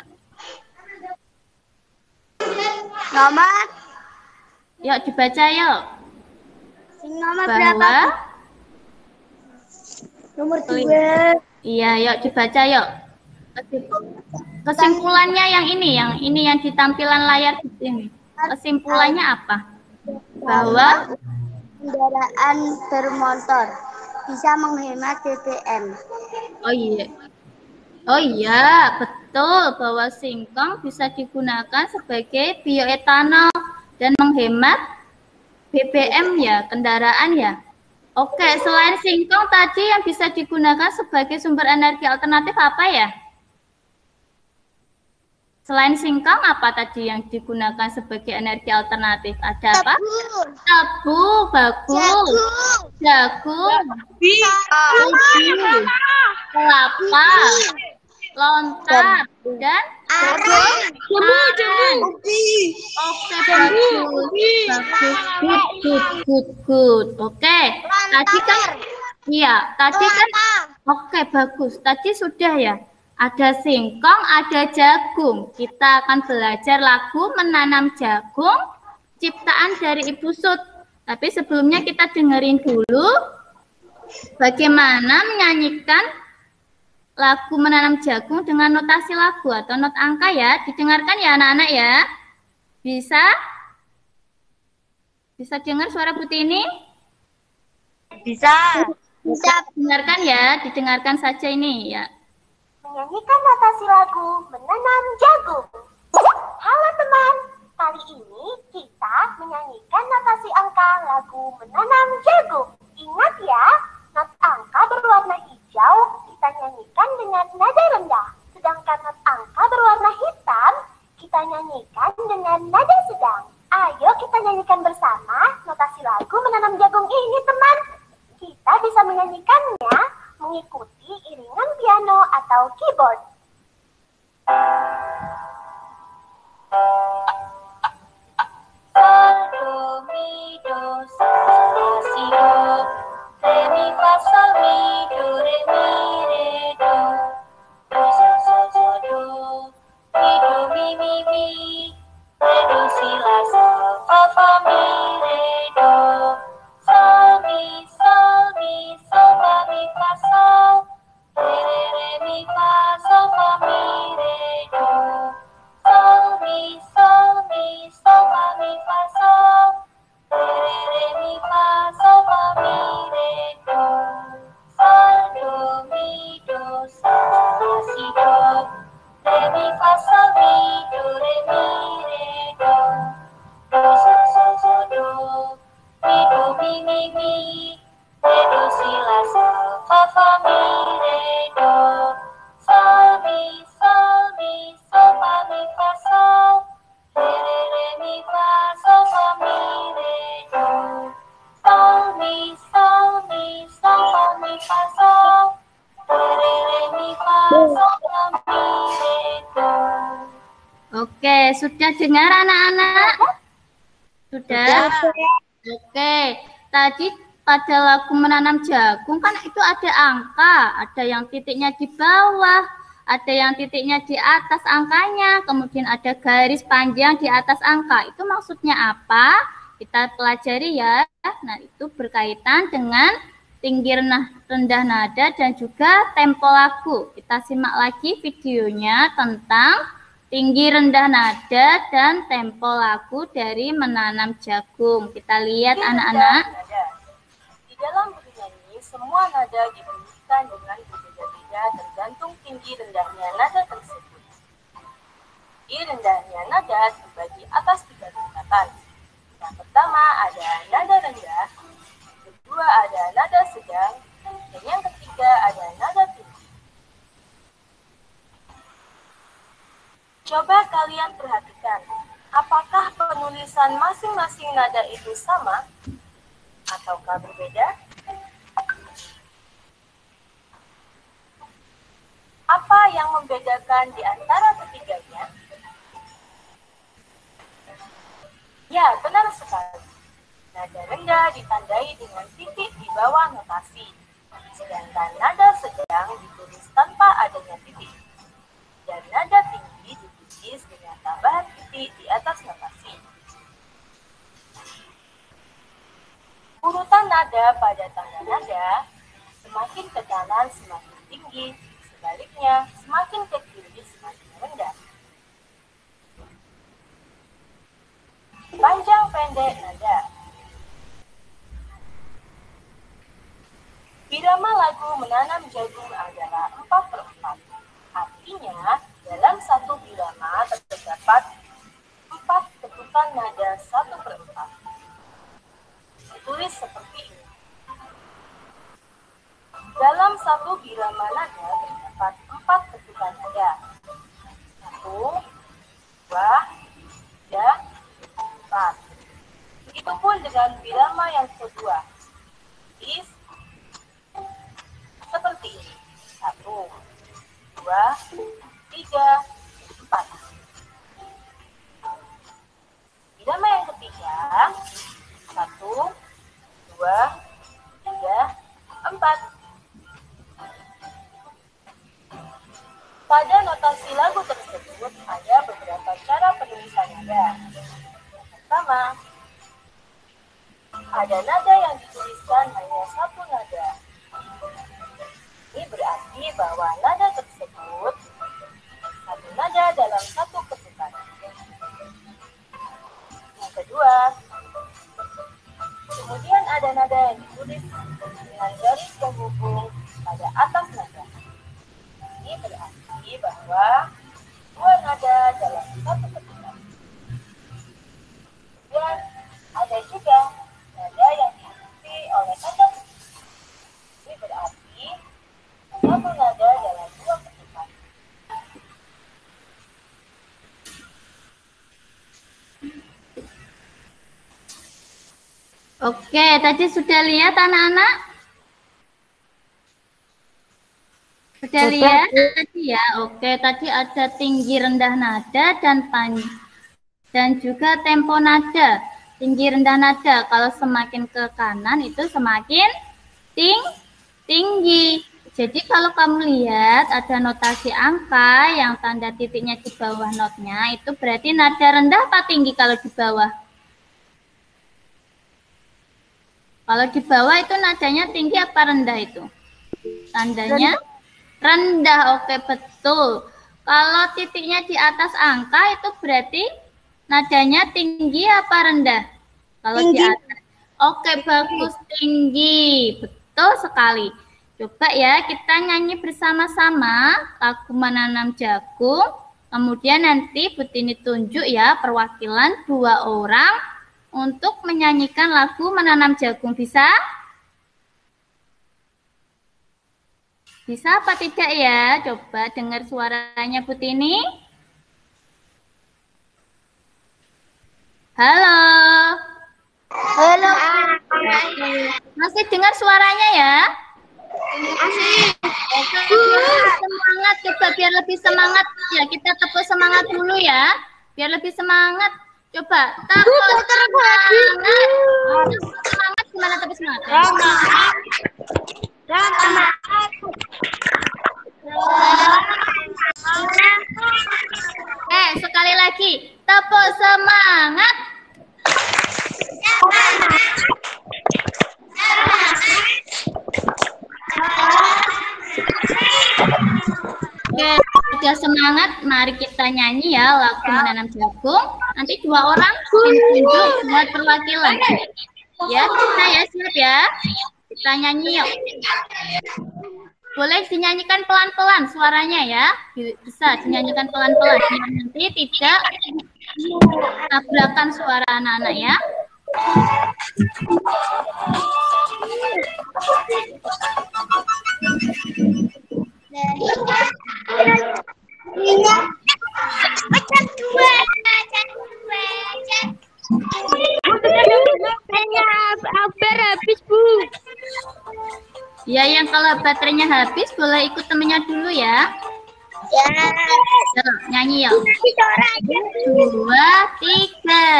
nomor Yuk dibaca yuk. nomor Bahwa nomor dua. iya yuk dibaca yuk. Kesimpulannya yang ini, yang ini yang di tampilan layar di sini. Kesimpulannya apa? Bahwa Kendaraan bermotor bisa menghemat B B M. oh iya. Oh iya, betul bahwa singkong bisa digunakan sebagai bioetanol dan menghemat B B M ya, kendaraan ya. Oke, selain singkong tadi yang bisa digunakan sebagai sumber energi alternatif apa ya? Selain singkong apa tadi yang digunakan sebagai energi alternatif? Ada apa? Tebu, bagus. Jagung, ubi, kelapa, lontar, dan Jambu, jambu. Oke, bagus. Bagus. Good, good, good, good. Oke. Tadi kan, iya, tadi kan, oke, bagus. Tadi sudah ya. Ada singkong, ada jagung. Kita akan belajar lagu menanam jagung, ciptaan dari Ibu Sud. Tapi sebelumnya kita dengerin dulu bagaimana menyanyikan lagu menanam jagung dengan notasi lagu atau not angka ya. Didengarkan ya anak-anak ya. Bisa? Bisa dengar suara Putini? Bisa. Bisa. Dengarkan ya, didengarkan saja ini ya. Menyanyikan notasi lagu menanam jagung. Halo teman, kali ini kita menyanyikan notasi angka lagu menanam jagung. Ingat ya, not angka berwarna hijau kita nyanyikan dengan nada rendah. Sedangkan not angka berwarna hitam kita nyanyikan dengan nada sedang. Ayo kita nyanyikan bersama notasi lagu menanam jagung ini teman. Kita bisa menyanyikannya mengikuti iringan piano atau keyboard. Sol, do, mi, do, sa, la, si, do. Re, mi, fa, sol, mi, do, re, mi, re, do. Do, sa, sa, so, do. Mi, do, mi, mi, mi. Re, do, si, la, sol, fa, fa, mi, re, do. Sol, mi, sol, mi, sol, fa, mi, fa, sol. Re, re, re, mi, fa, sol, Oke, sudah dengar anak-anak? Sudah? Oke, tadi pada lagu menanam jagung kan itu ada angka, ada yang titiknya di bawah, ada yang titiknya di atas angkanya, kemudian ada garis panjang di atas angka. Itu maksudnya apa? Kita pelajari ya. Nah, itu berkaitan dengan tinggi rendah nada dan juga tempo lagu. Kita simak lagi videonya tentang tinggi rendah nada dan tempo lagu dari menanam jagung. Kita lihat anak-anak. Di dalam bernyanyi, semua nada dibunyikan dengan berbeda-beda tergantung tinggi rendahnya nada tersebut. Tinggi rendahnya nada dibagi atas tiga tingkatan. Yang pertama ada nada rendah, yang kedua ada nada sedang, dan yang ketiga ada nada tinggi. Coba kalian perhatikan, apakah penulisan masing-masing nada itu sama ataukah berbeda? Apa yang membedakan di antara ketiganya? Ya, benar sekali. Nada rendah ditandai dengan titik di bawah notasi, sedangkan nada sedang ditulis tanpa adanya titik. Dan nada tinggi ditulis dengan tambahan titik di atas notasi. Urutan nada pada tanda nada, semakin ke kanan semakin tinggi, sebaliknya semakin ke kiri semakin rendah. Panjang pendek nada. Irama lagu menanam jagung adalah empat per empat. Artinya, dalam satu birama terdapat empat ketukan nada satu per empat. Ditulis seperti ini. Dalam satu birama nada terdapat empat ketukan nada. Satu, dua, tiga, empat. Begitupun dengan birama yang kedua. Is seperti ini. Satu, dua, tiga, empat. Birama yang ketiga, satu, dua, tiga, empat. Pada notasi lagu tersebut ada beberapa cara penulisan nada. Yang pertama, ada nada yang dituliskan hanya satu nada. Ini berarti bahwa nada tersebut satu nada dalam satu ketukan. Yang kedua, kemudian ada nada yang ditulis dengan garis penghubung pada atas nada. Ini berarti bahwa dua nada dalam satu ketukan. Dan ada juga nada yang diikuti oleh nada. Ini berarti satu nada dalam dua ketukan. Oke, tadi sudah lihat anak-anak? Sudah lihat tadi ya? Oke, tadi ada tinggi rendah nada dan pan dan juga tempo nada. Tinggi rendah nada kalau semakin ke kanan itu semakin ting tinggi. Jadi kalau kamu lihat ada notasi angka yang tanda titiknya di bawah notnya, itu berarti nada rendah apa tinggi kalau di bawah? Kalau di bawah itu nadanya tinggi apa rendah itu? Tandanya rendah. Oke, betul. Kalau titiknya di atas angka itu berarti nadanya tinggi apa rendah? Kalau tinggi. Di atas. Oke, bagus, tinggi. Betul sekali. Coba ya kita nyanyi bersama-sama lagu menanam jagung. Kemudian nanti Bu Tini tunjuk ya perwakilan dua orang untuk menyanyikan lagu menanam jagung. Bisa? Bisa apa tidak ya? Coba dengar suaranya Bu Tini. Halo. Halo. Masih dengar suaranya ya? Semangat, coba biar lebih semangat ya. Kita tepuk semangat dulu ya. Biar lebih semangat. Coba tepuk semangat. Tepuk semangat gimana tepuk semangat? Semangat. Eh, sekali lagi. Tepuk semangat. Oke, sudah semangat. Mari kita nyanyi ya lagu menanam jagung. Nanti dua orang tunjuk buat perwakilan. Ya, kita ya siap ya. Kita nyanyi yuk. Boleh dinyanyikan pelan-pelan suaranya ya. Bisa dinyanyikan pelan-pelan. Nanti tidak tabrakan suara anak-anak ya. Habis, Bu. Ya, yang kalau baterainya habis boleh ikut temennya dulu ya. Ya. Yuk, nyanyi yuk. Dua, tiga.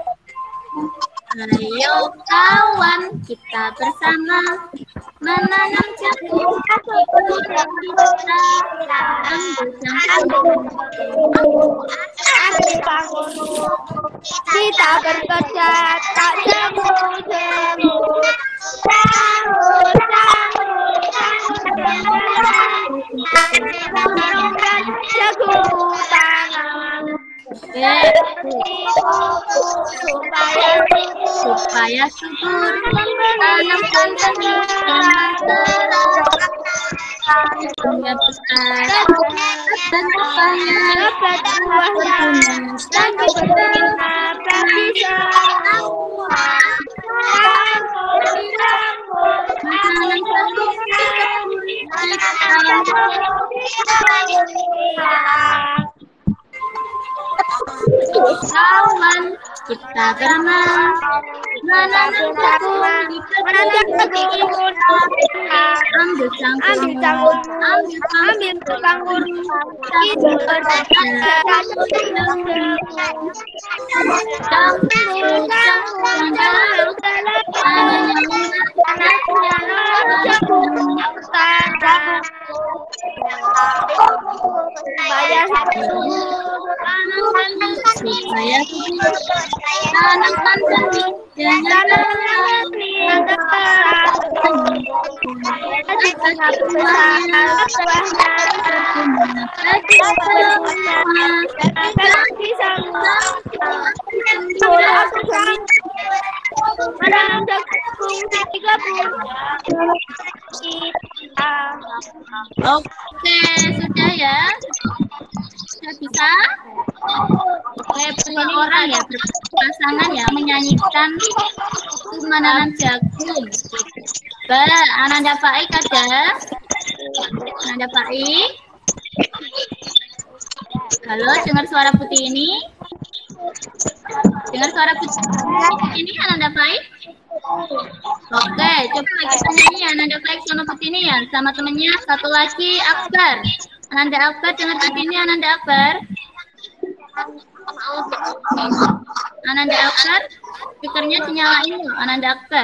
Ayo kawan, kita bersama menanam jagung. Kita bekerja tak jemu-jemu. Sahur, sahur, sahur, jagung tanam. Supaya supaya subur tanamkan benih dengan terang, supaya besar dan supaya dapat buahnya dan berguna bagi semua. Kawan, kita berenang menanam jagung di kebun. Ambil cangkul, ambil cangkul, kita bekerja satu jagung. Campur, campur, supaya tanamkan benih dengan Oke, sudah ya? Sudah bisa? Oke, dua orang ya, berpasangan ya, menyanyikan menanam jagung. Ba, Ananda Faik ada? Ananda Faik? Halo, dengar suara putih ini? Dengar suara putih ini, Ananda Faik? Oke, coba kita nyanyi Ananda Faik sama putih ini ya, sama temennya. Satu lagi, Akbar. Ananda Akbar, dengar putih ini, Ananda Akbar. Ananda Akbar, speakernya dinyalain loh, Ananda Akbar.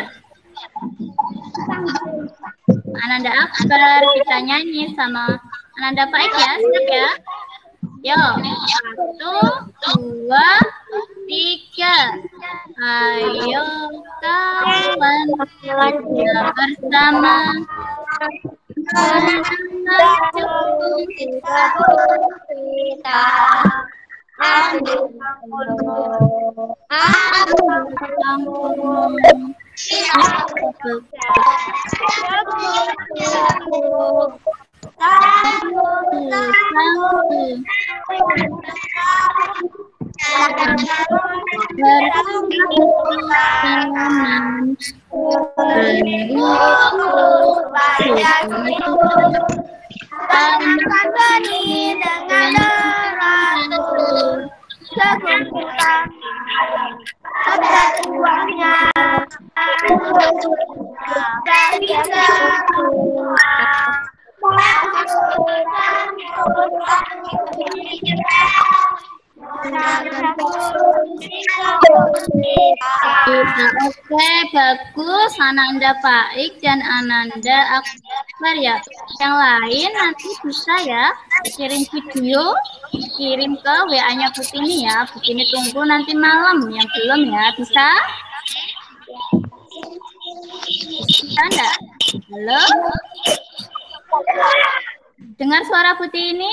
Ananda Akbar, kita nyanyi sama Ananda Faik ya, siap ya? Yo, satu, dua, tiga. Ayo kawan, kita bersama menanam jagung kita. Ambil cangkul, ambil cangkul, kita bekerja jagung. Cangkul, cangkul, tanamkan benih dengan teratur, sekumpulan dapat buahnya bagi semua. Oke, bagus. Ananda Faik dan Ananda Akbar ya. Yang lain nanti bisa ya kirim video, kirim ke W A-nya Putini ya. Putini tunggu nanti malam. Yang belum ya bisa? Bisa enggak? Halo? Dengar suara Putini?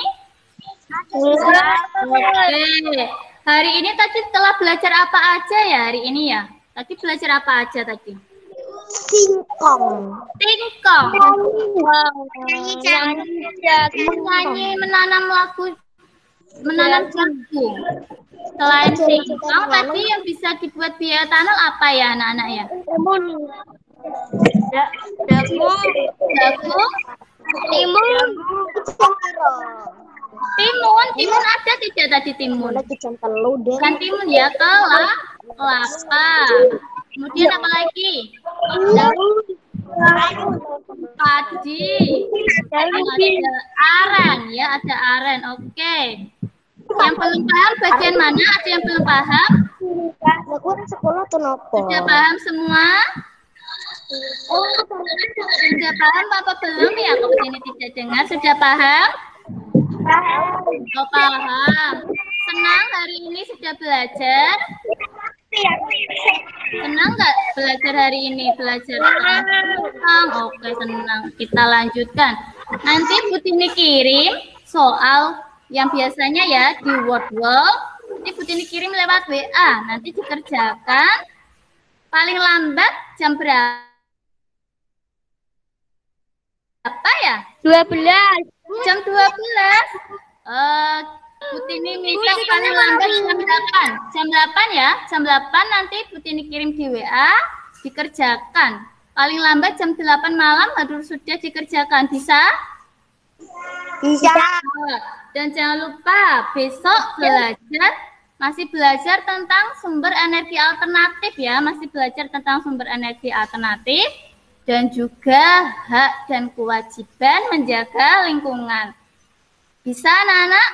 Oke. Hari ini tadi telah belajar apa aja ya hari ini ya? Tadi belajar apa aja tadi? Singkong. Singkong. Nyanyi, Menyanyi, menanam lagu, menanam jagung. Selain singkong, tadi yang bisa dibuat bioetanol apa ya anak-anak ya? jagung, Jagung, timun, timun, timun ada tidak tadi timun? Bukan timun ya, kelapa, kelapa. Kemudian apa lagi? Padi, ada aren ya, ada aren. Oke. Yang belum paham bagian mana? Ada yang belum paham? Sudah paham semua? Sudah paham apa belum ya? Kalau ini tidak dengar, sudah paham? Oh, paham. Senang hari ini sudah belajar? Senang nggak belajar hari ini? Belajar senang? Oke, senang. Kita lanjutkan. Nanti Putini kirim soal yang biasanya ya di Word Wall. Nanti Putini kirim lewat W A. Nanti dikerjakan paling lambat jam berapa? Apa ya? dua belas. Jam dua belas. Uh, Putini minta paling lambat jam delapan. Jam delapan ya. Jam delapan nanti Putini kirim di W A, dikerjakan. Paling lambat jam delapan malam harus sudah dikerjakan. Bisa? Bisa. Dan jangan lupa besok belajar, masih belajar tentang sumber energi alternatif ya. Masih belajar tentang sumber energi alternatif. Dan juga hak dan kewajiban menjaga lingkungan. Bisa anak-anak?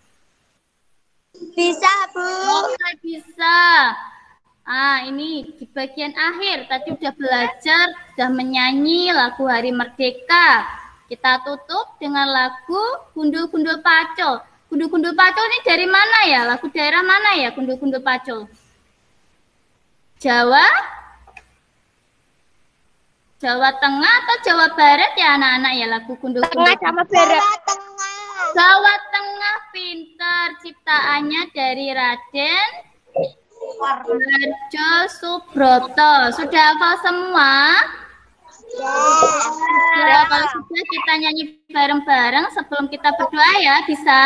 Bisa, Bu. Oke, bisa. Ah, ini di bagian akhir. Tadi udah belajar, sudah menyanyi lagu Hari Merdeka. Kita tutup dengan lagu Gundul-Gundul Pacul. Gundul-Gundul Pacul ini dari mana ya? Lagu daerah mana ya Gundul-Gundul Pacul? Jawa? Jawa Tengah atau Jawa Barat ya anak-anak ya lagu Gundul-Gundul? Tengah sama Barat. Jawa Tengah, pintar. Ciptaannya dari Raden Harjo Subroto. Sudah hafal semua? Ya, kalau sudah kita nyanyi bareng-bareng sebelum kita berdoa ya, bisa?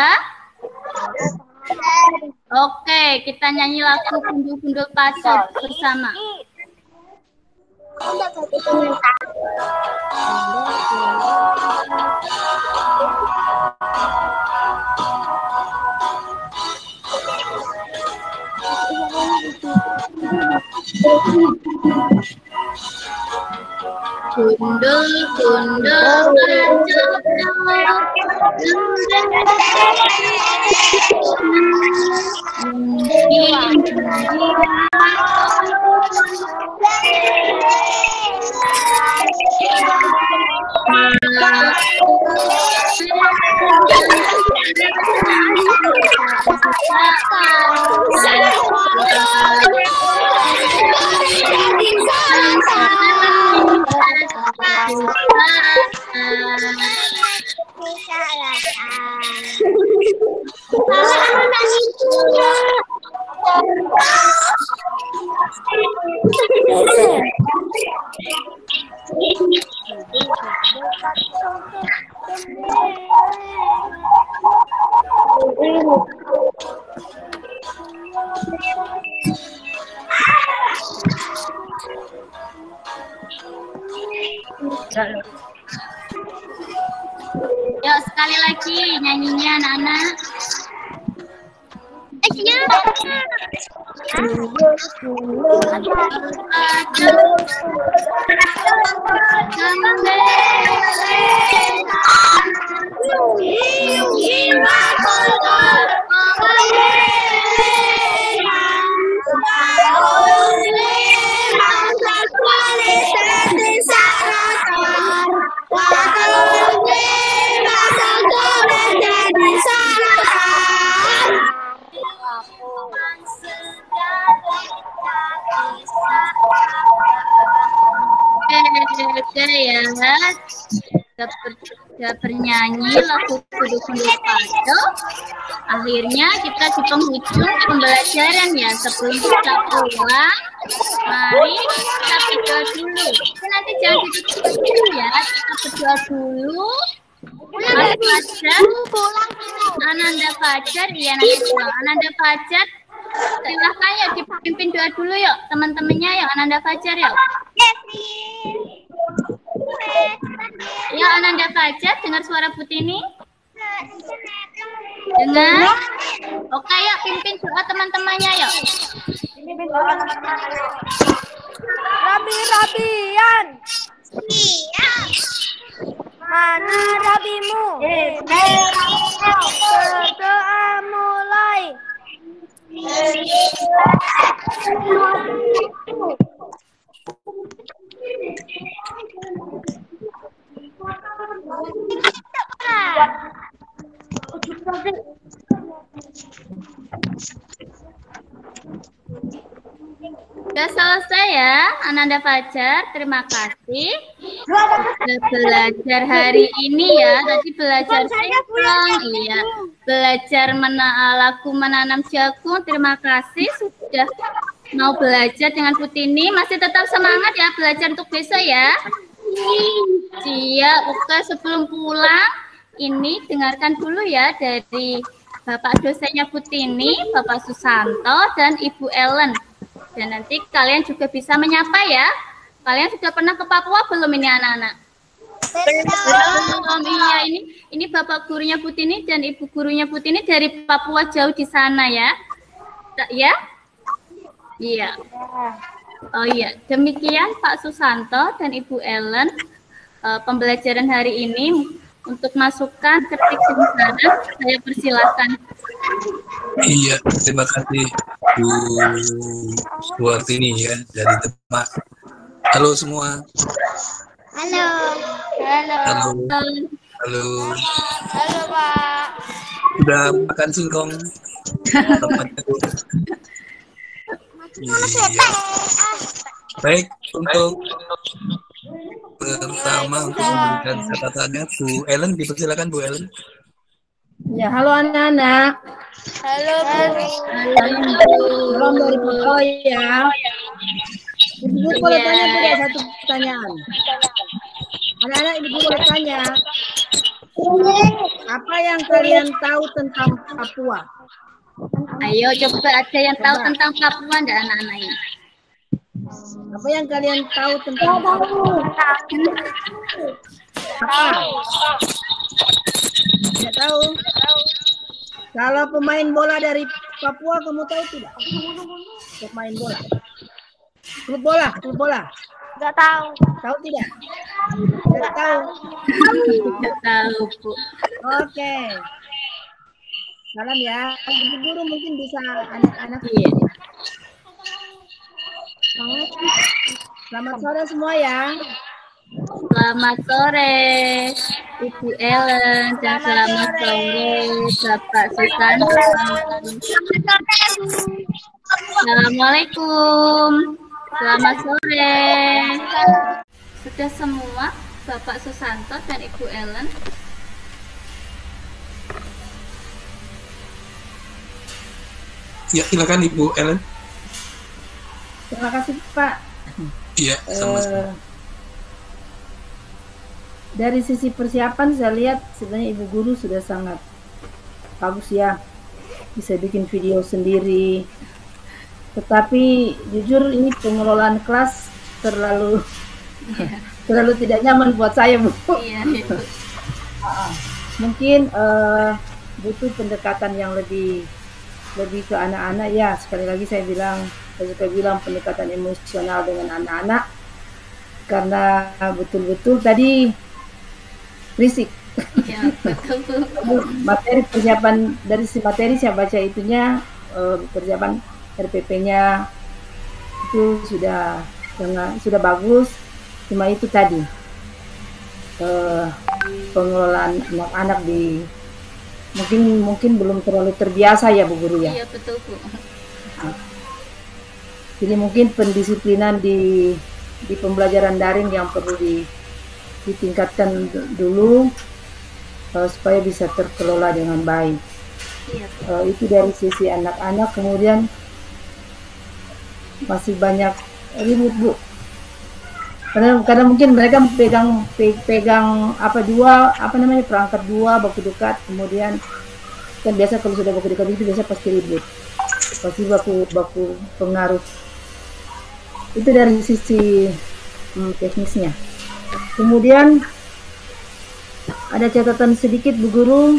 Oke, kita nyanyi lagu Gundul-Gundul Pacul bersama. Gundul, gundul, pacul, Yuk sekali lagi nyanyinya anak-anak. Oke ya, sudah, ber, sudah bernyanyi lagu Kudu-Kudu Pado. Akhirnya kita di penghujung pembelajaran ya. Sebelum kita pulang, mari kita berdoa dulu. Nanti jangan ditutup dulu ya, kita berdoa dulu. Mas Fajar, Ananda Fajar, iya nanti pulang. Ananda Fajar, silahkan ya dipimpin doa dulu yuk, teman-temannya ya Ananda Fajar yuk. Ya Ananda Fajar, dengar suara Putini? Dengar? Oke yuk, pimpin doa teman-temannya yuk. Rabi-rabian. Iya. Mana rabimu? Berdoa mulai. Sudah selesai ya, Ananda Fajar. Terima kasih. Sudah belajar hari ini ya. Tadi belajar singkong, iya. Belajar mena lagu menanam jagung. Terima kasih sudah mau belajar dengan Putini. Masih tetap semangat ya belajar untuk besok ya. Iya, oke. Sebelum pulang, ini dengarkan dulu ya dari Bapak dosennya Putini, Bapak Susanto, dan Ibu Ellen. Dan nanti kalian juga bisa menyapa ya. Kalian sudah pernah ke Papua belum ini anak-anak? Belum. Iya, ini ini Bapak gurunya Putini dan Ibu gurunya Putini dari Papua jauh di sana ya. Ya? Iya. Oh iya, demikian Pak Susanto dan Ibu Ellen uh, pembelajaran hari ini. Untuk masukan ketik di sana, saya persilakan. Iya, terima kasih Bu Suwartini ya dari Demak. Halo semua. Halo. Halo. Halo. Halo. Halo, Pak. Sudah makan singkong? Iya. Baik, untuk pertama untuk memberikan catatannya Bu Ellen, dipersilakan Bu Ellen. Ya, halo anak-anak. Halo, Bu. Salam dari Papua ya. Ibu boleh tanya tidak satu pertanyaan? Anak-anak, ibu boleh tanya. Apa yang kalian tahu tentang Papua? Ayo coba ada yang tahu tentang Papua enggak anak-anak ini? Apa yang kalian tahu tentang Papua? Apa? Tidak tahu. Kalau pemain bola dari Papua kamu tahu tidak? Pemain bola. Klub bola, klub bola. Enggak tahu. Tahu tidak? Tidak tahu. Tidak tahu, Bu. Oke. Salam ya. Ibu guru mungkin bisa anak-anak. Iya. Selamat sore semua ya. Selamat sore Ibu Ellen dan selamat sore Bapak Susanto. Assalamualaikum. Selamat sore. Sudah semua Bapak Susanto dan Ibu Ellen? Ya, silakan Ibu Ellen. Terima kasih Pak. Iya, sama-sama. Eh, dari sisi persiapan saya lihat sebenarnya Ibu Guru sudah sangat bagus ya. Bisa bikin video sendiri. Tetapi jujur ini pengelolaan kelas terlalu yeah. terlalu tidak nyaman buat saya, Bu. Iya, itu. Mungkin uh, butuh pendekatan yang lebih lebih ke anak-anak ya. Sekali lagi saya bilang, saya suka bilang pendekatan emosional dengan anak-anak karena betul-betul tadi berisik. Ya, betul. Materi persiapan dari si materi saya baca itunya uh, persiapan R P P-nya itu sudah dengan sudah bagus. Cuma itu tadi uh, pengelolaan anak-anak di mungkin mungkin belum terlalu terbiasa ya Bu Guru ya. Iya betul Bu. Nah, jadi mungkin pendisiplinan di di pembelajaran daring yang perlu di, ditingkatkan dulu uh, supaya bisa terkelola dengan baik. Uh, itu dari sisi anak-anak. Kemudian masih banyak ribut, Bu. Karena, karena mungkin mereka pegang pe, pegang apa dua apa namanya perangkat dua baku dekat, kemudian kan biasa kalau sudah baku dekat itu biasa pasti ribut, pasti baku baku pengaruh. Itu dari sisi hmm, teknisnya. Kemudian ada catatan sedikit Bu Guru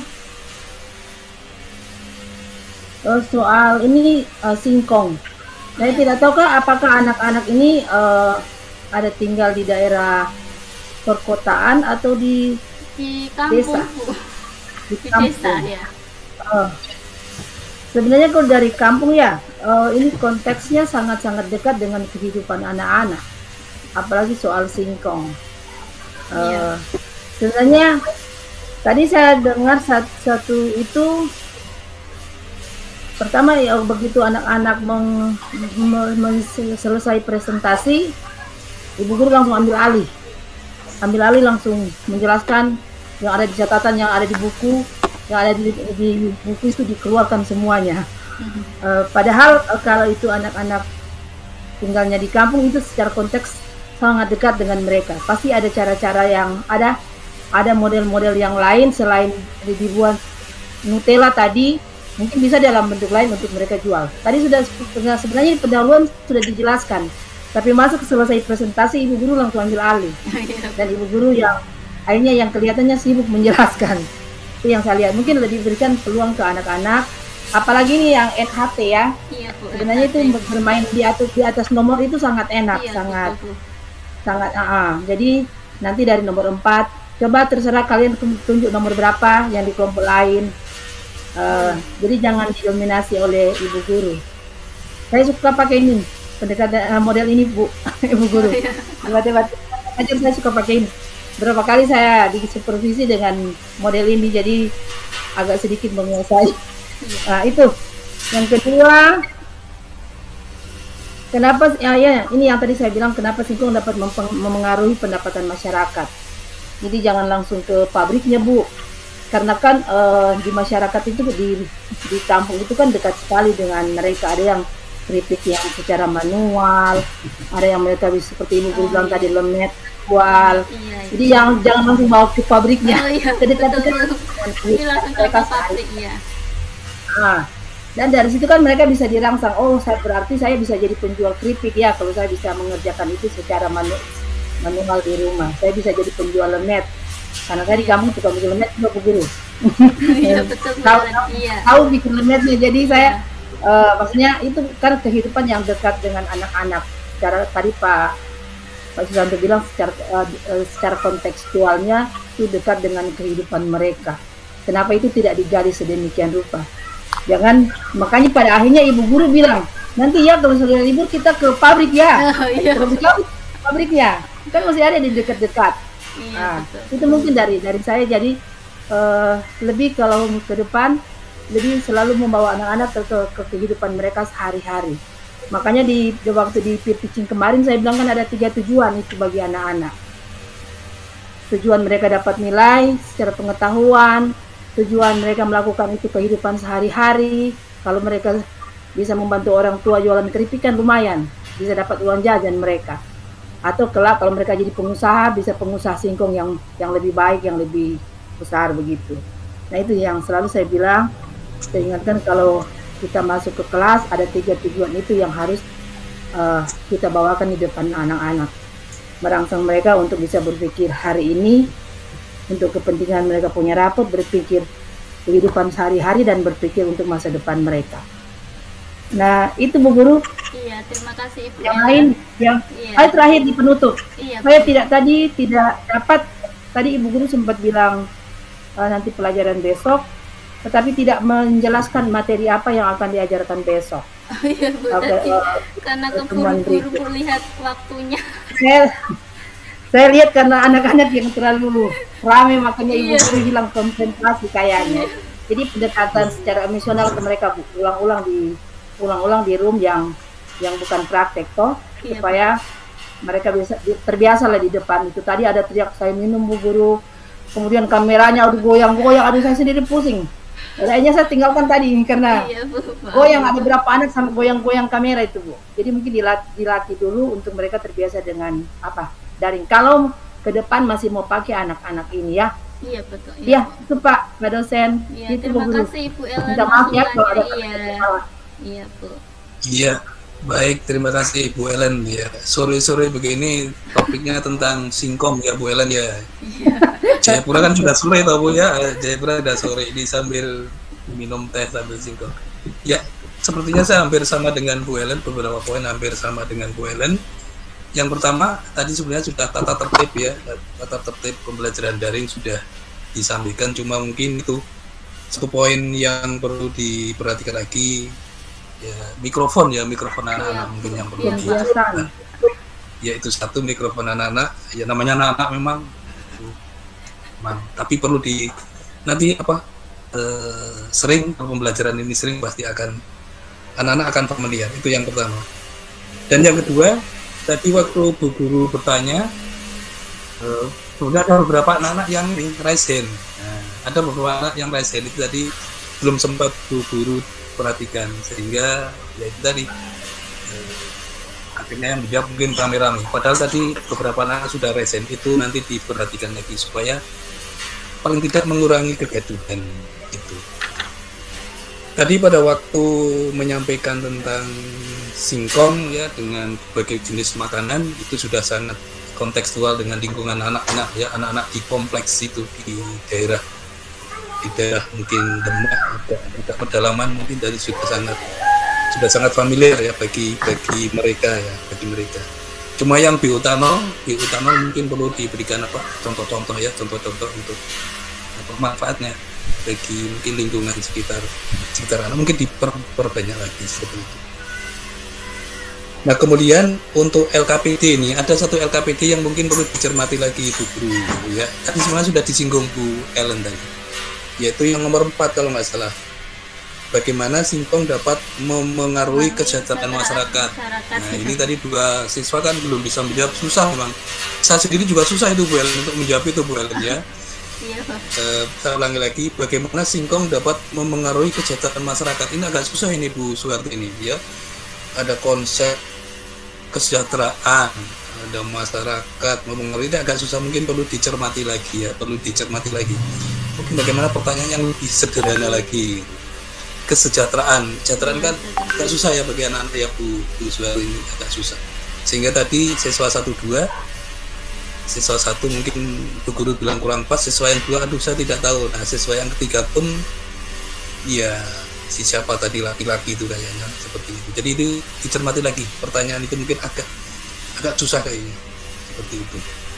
uh, soal ini uh, singkong. Saya tidak tahu kah apakah anak-anak ini uh, ada tinggal di daerah perkotaan atau di, di kampung, desa. Bu. Di, Di kampung. desa ya. Uh, sebenarnya kalau dari kampung ya, uh, ini konteksnya sangat-sangat dekat dengan kehidupan anak-anak, apalagi soal singkong. Uh, Iya. Sebenarnya tadi saya dengar satu, satu itu pertama ya begitu anak-anak meng, meng, meng, selesai presentasi, Ibu Guru langsung ambil alih, ambil alih langsung menjelaskan yang ada di catatan, yang ada di buku, yang ada di, di buku itu dikeluarkan semuanya. Mm-hmm. Uh, padahal uh, kalau itu anak-anak tinggalnya di kampung itu secara konteks sangat dekat dengan mereka. Pasti ada cara-cara yang ada, ada model-model yang lain selain dibuat Nutella tadi, mungkin bisa dalam bentuk lain untuk mereka jual. Tadi sudah sebenarnya pendahuluan sudah dijelaskan. Tapi masuk selesai presentasi, Ibu Guru langsung ambil alih. Dan Ibu Guru yang akhirnya yang kelihatannya sibuk menjelaskan. Itu yang saya lihat. Mungkin lebih berikan peluang ke anak-anak. Apalagi ini yang N H T ya. Iya, Bu, sebenarnya N H T. itu bermain di atas di atas nomor itu sangat enak, Iya, sangat betul, Bu. sangat. Uh, uh. Jadi nanti dari nomor empat, coba terserah kalian tunjuk nomor berapa yang di kelompok lain. Uh, hmm. Jadi jangan didominasi oleh Ibu Guru. Saya suka pakai ini. Pendekatan uh, model ini Bu, Ibu Guru. Tiba-tiba ajar saya suka pakai ini. Berapa kali saya disupervisi dengan model ini, jadi agak sedikit menguasai. Nah, itu. Yang kedua, kenapa ya, ya ini yang tadi saya bilang kenapa singkong dapat mempengaruhi pendapatan masyarakat. Jadi jangan langsung ke pabriknya, Bu. Karena kan uh, di masyarakat itu di di kampung itu kan dekat sekali dengan mereka. Ada yang keripik yang secara manual, ada yang mereka bisa seperti Ibu Guru bilang tadi lemet jual. Iya, iya. Jadi yang jangan langsung bawa ke pabriknya. Oh, iya, Kedekatan ini langsung ke pabrik ya. Nah, dan dari situ kan mereka bisa dirangsang. Oh, saya berarti saya bisa jadi penjual keripik ya kalau saya bisa mengerjakan itu secara manu manual di rumah. Saya bisa jadi penjual lemet. Karena saya di kampung suka bikin lemet juga Bu Guru. Iya betul. Tahu iya. tahu bikin lemetnya. Jadi saya Uh, maksudnya itu kan kehidupan yang dekat dengan anak-anak. Secara tadi Pak Pak Susanto bilang secara uh, uh, secara kontekstualnya itu dekat dengan kehidupan mereka. Kenapa itu tidak digali sedemikian rupa? Jangan, makanya pada akhirnya Ibu Guru bilang nanti ya kalau sudah libur kita ke pabrik ya. Oh, iya. Ke pabriknya kan masih ada di dekat-dekat. Iya, nah, itu mungkin dari dari saya. Jadi uh, lebih kalau ke depan lebih selalu membawa anak-anak ke, ke, ke kehidupan mereka sehari-hari. Makanya di, di waktu di peer teaching kemarin saya bilang kan ada tiga tujuan itu bagi anak-anak. Tujuan mereka dapat nilai secara pengetahuan, tujuan mereka melakukan itu kehidupan sehari-hari. Kalau mereka bisa membantu orang tua jualan keripik kan lumayan, bisa dapat uang jajan mereka. Atau kelak kalau mereka jadi pengusaha, bisa pengusaha singkong yang yang lebih baik, yang lebih besar begitu. Nah itu yang selalu saya bilang. Saya ingatkan kalau kita masuk ke kelas ada tiga tujuan itu yang harus uh, kita bawakan di depan anak-anak, merangsang mereka untuk bisa berpikir hari ini untuk kepentingan mereka punya rapot, berpikir kehidupan sehari-hari dan berpikir untuk masa depan mereka. Nah itu Bu Guru. Iya, terima kasih Ibu. Yang lain yang iya. Terakhir di penutup. Iya, saya tidak tadi tidak dapat tadi Ibu Guru sempat bilang uh, nanti pelajaran besok. Tetapi tidak menjelaskan materi apa yang akan diajarkan besok. Oh iya Bu, tadi uh, karena keburu-buru lihat waktunya. Saya, saya lihat karena anak-anak yang terlalu ramai makanya Ibu Guru iya. hilang konsentrasi kayaknya. Jadi pendekatan secara emosional ke mereka ulang-ulang di ulang-ulang di room yang yang bukan praktek toh iya, supaya mereka biasa terbiasa lah di depan itu. Tadi ada teriak saya minum Bu Guru, kemudian kameranya udah goyang-goyang, aduh saya sendiri pusing. Akhirnya saya tinggalkan tadi karena Iya, Bu. goyang, ada berapa anak sama goyang-goyang kamera itu Bu. Jadi mungkin dilatih, dilatih dulu untuk mereka terbiasa dengan apa daring. Kalau ke depan masih mau pakai anak-anak ini ya. Iya betul. Iya, itu Pak, Pak dosen. Iya, Itu terima Bu Guru. kasih Ibu Ellen. Minta maaf ya kalau ada masukannya. Iya. salah. Iya, Bu. Iya, baik, terima kasih Bu Ellen ya. Sore-sore begini topiknya tentang singkong ya Bu Ellen ya. Jayapura kan sudah sore tau Bu ya. Jayapura sudah sore ini sambil minum teh sambil singkong. Ya, sepertinya saya hampir sama dengan Bu Ellen, beberapa poin hampir sama dengan Bu Ellen. Yang pertama tadi sebenarnya sudah tata tertib ya, tata tertib pembelajaran daring sudah disampaikan, cuma mungkin itu satu poin yang perlu diperhatikan lagi ya, mikrofon ya, mikrofon anak-anak ya, mungkin yang perlu ya, diperhatikan. Ya itu satu, mikrofon anak-anak, ya namanya anak-anak memang, memang tapi perlu di nanti apa eh, sering pembelajaran ini sering pasti akan anak-anak akan familiar, itu yang pertama. Dan yang kedua, tadi waktu Bu Guru bertanya, uh, sudah ada beberapa anak-anak yang raise hand. Nah, ada beberapa anak yang raise hand itu tadi belum sempat Bu Guru perhatikan, sehingga ya itu tadi uh, akhirnya yang dijawab mungkin rame-rame. Padahal tadi beberapa anak sudah raise hand, itu nanti diperhatikan lagi supaya paling tidak mengurangi kegaduhan itu. Tadi pada waktu menyampaikan tentang singkong ya dengan berbagai jenis makanan itu sudah sangat kontekstual dengan lingkungan anak-anak ya, anak-anak di kompleks itu di daerah di daerah mungkin Demak atau tidak pedalaman mungkin dari sudah sangat sudah sangat familiar ya bagi bagi mereka ya bagi mereka. Cuma yang bioetanol bioetanol mungkin perlu diberikan apa contoh-contoh ya contoh-contoh untuk apa manfaatnya bagi mungkin lingkungan sekitar sekitar anak mungkin diperbanyak lagi seperti itu. Nah kemudian untuk L K P D ini ada satu L K P D yang mungkin perlu dicermati lagi Bu Guru ya. Tadi sebenarnya sudah disinggung Bu Ellen tadi, yaitu yang nomor empat kalau nggak salah. Bagaimana singkong dapat memengaruhi kesejahteraan masyarakat. Nah ini tadi dua siswa kan belum bisa menjawab, susah memang. Saya sendiri juga susah itu Bu Ellen untuk menjawab itu Bu Ellen ya. Uh, saya ulangi lagi, bagaimana singkong dapat memengaruhi kesejahteraan masyarakat. Ini agak susah ini Bu Suwarti ini ya. Ada konsep kesejahteraan, ada masyarakat memengaruhi, ini agak susah, mungkin perlu dicermati lagi ya, perlu dicermati lagi. Mungkin bagaimana pertanyaan yang lebih sederhana lagi. Kesejahteraan, kesejahteraan kan agak susah ya bagi anak-anak ya Bu, Bu Suwarti ini agak susah. Sehingga tadi siswa satu dua siswa satu mungkin Bu Guru bilang kurang pas, siswa yang dua aduh saya tidak tahu. Nah siswa yang ketiga pun ya si siapa tadi laki-laki itu kayaknya seperti itu. Jadi itu dicermati lagi, pertanyaan itu mungkin agak agak susah kayaknya seperti itu.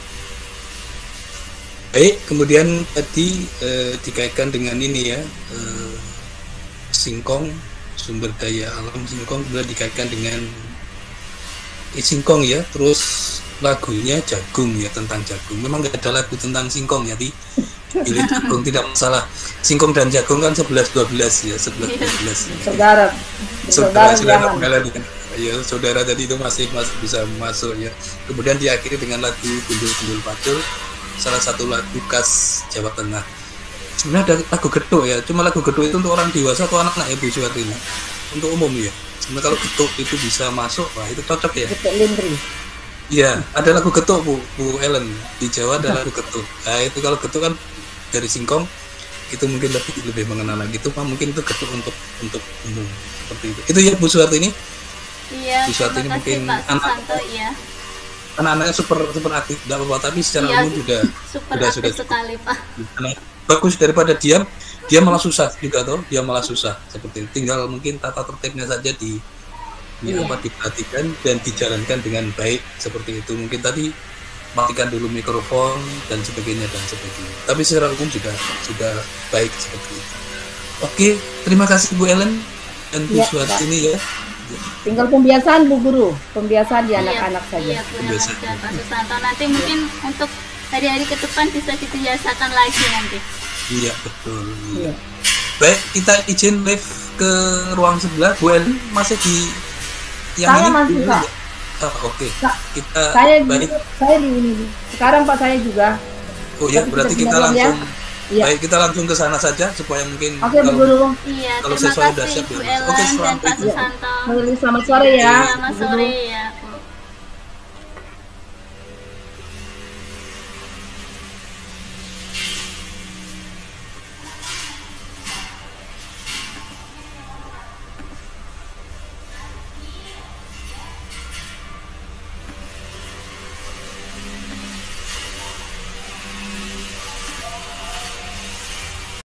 Baik, kemudian tadi eh, dikaitkan dengan ini ya eh, singkong, sumber daya alam singkong, kemudian dikaitkan dengan eh, singkong ya, terus lagunya jagung ya, tentang jagung. Memang nggak ada lagu tentang singkong ya, di pilih jagung tidak masalah. Singkong dan jagung kan sebelas dua belas ya, sebelas dua belas. Saudara, saudara, saudara penggalan ya. Ya, saudara tadi itu masih masih bisa masuk ya. Kemudian diakhiri dengan lagu Gundul-Gundul Pacul, salah satu lagu khas Jawa Tengah. Sebenarnya ada lagu geduk ya, cuma lagu geduk itu untuk orang dewasa atau anak-anak ya Bu Suwarti ini? Untuk umum ya. Sebenarnya kalau geduk itu bisa masuk, wah itu cocok ya. Geduk lindri. Iya, ada lagu getuk Bu, Bu Ellen. Di Jawa ada lagu getuk. Nah itu kalau getuk kan dari singkong, itu mungkin lebih lebih mengenal lagi. Itu Pak mungkin itu getuk untuk untuk umum seperti itu. Itu ya Bu Suwarti ini. Iya. Bu Suwarti ini mungkin anak ya. anak-anaknya super super aktif, tidak apa-apa. Tapi secara iya, umum juga super sudah aktif sudah sekali Pak. Anak, bagus daripada diam, dia malah susah juga toh. Dia malah susah seperti itu. Tinggal mungkin tata tertibnya saja di ini apa diperhatikan dan dijalankan dengan baik seperti itu. Mungkin tadi matikan dulu mikrofon dan sebagainya dan sebagainya. Tapi secara umum sudah sudah baik seperti itu. Oke, terima kasih Bu Ellen dan Bu ya, Suwarti ini ya. Tinggal pembiasaan Bu Guru, pembiasaan di anak-anak iya, saja. Iya, pembiasaan Pak Susanto. Nanti mungkin untuk hari-hari ke depan bisa dibiasakan lagi nanti. Iya betul. Iya. Baik, kita izin live ke ruang sebelah. Bu Ellen masih di yang saya ini, masih Pak. Ah, Oke, Nah, kita saya baik. saya di ini sekarang Pak saya juga. Oh ya, Tapi berarti kita kita pindah dulu ya. langsung Iya. baik kita langsung ke sana saja supaya mungkin Oke, Bu kalau Guru. Iya, Kalau terima siswa sudah kasih siap, Bu ya. Ellen Oke, dan Pak Assalamualaikum. Susanto. Selamat sore ya. Selamat Bu Guru. sore ya.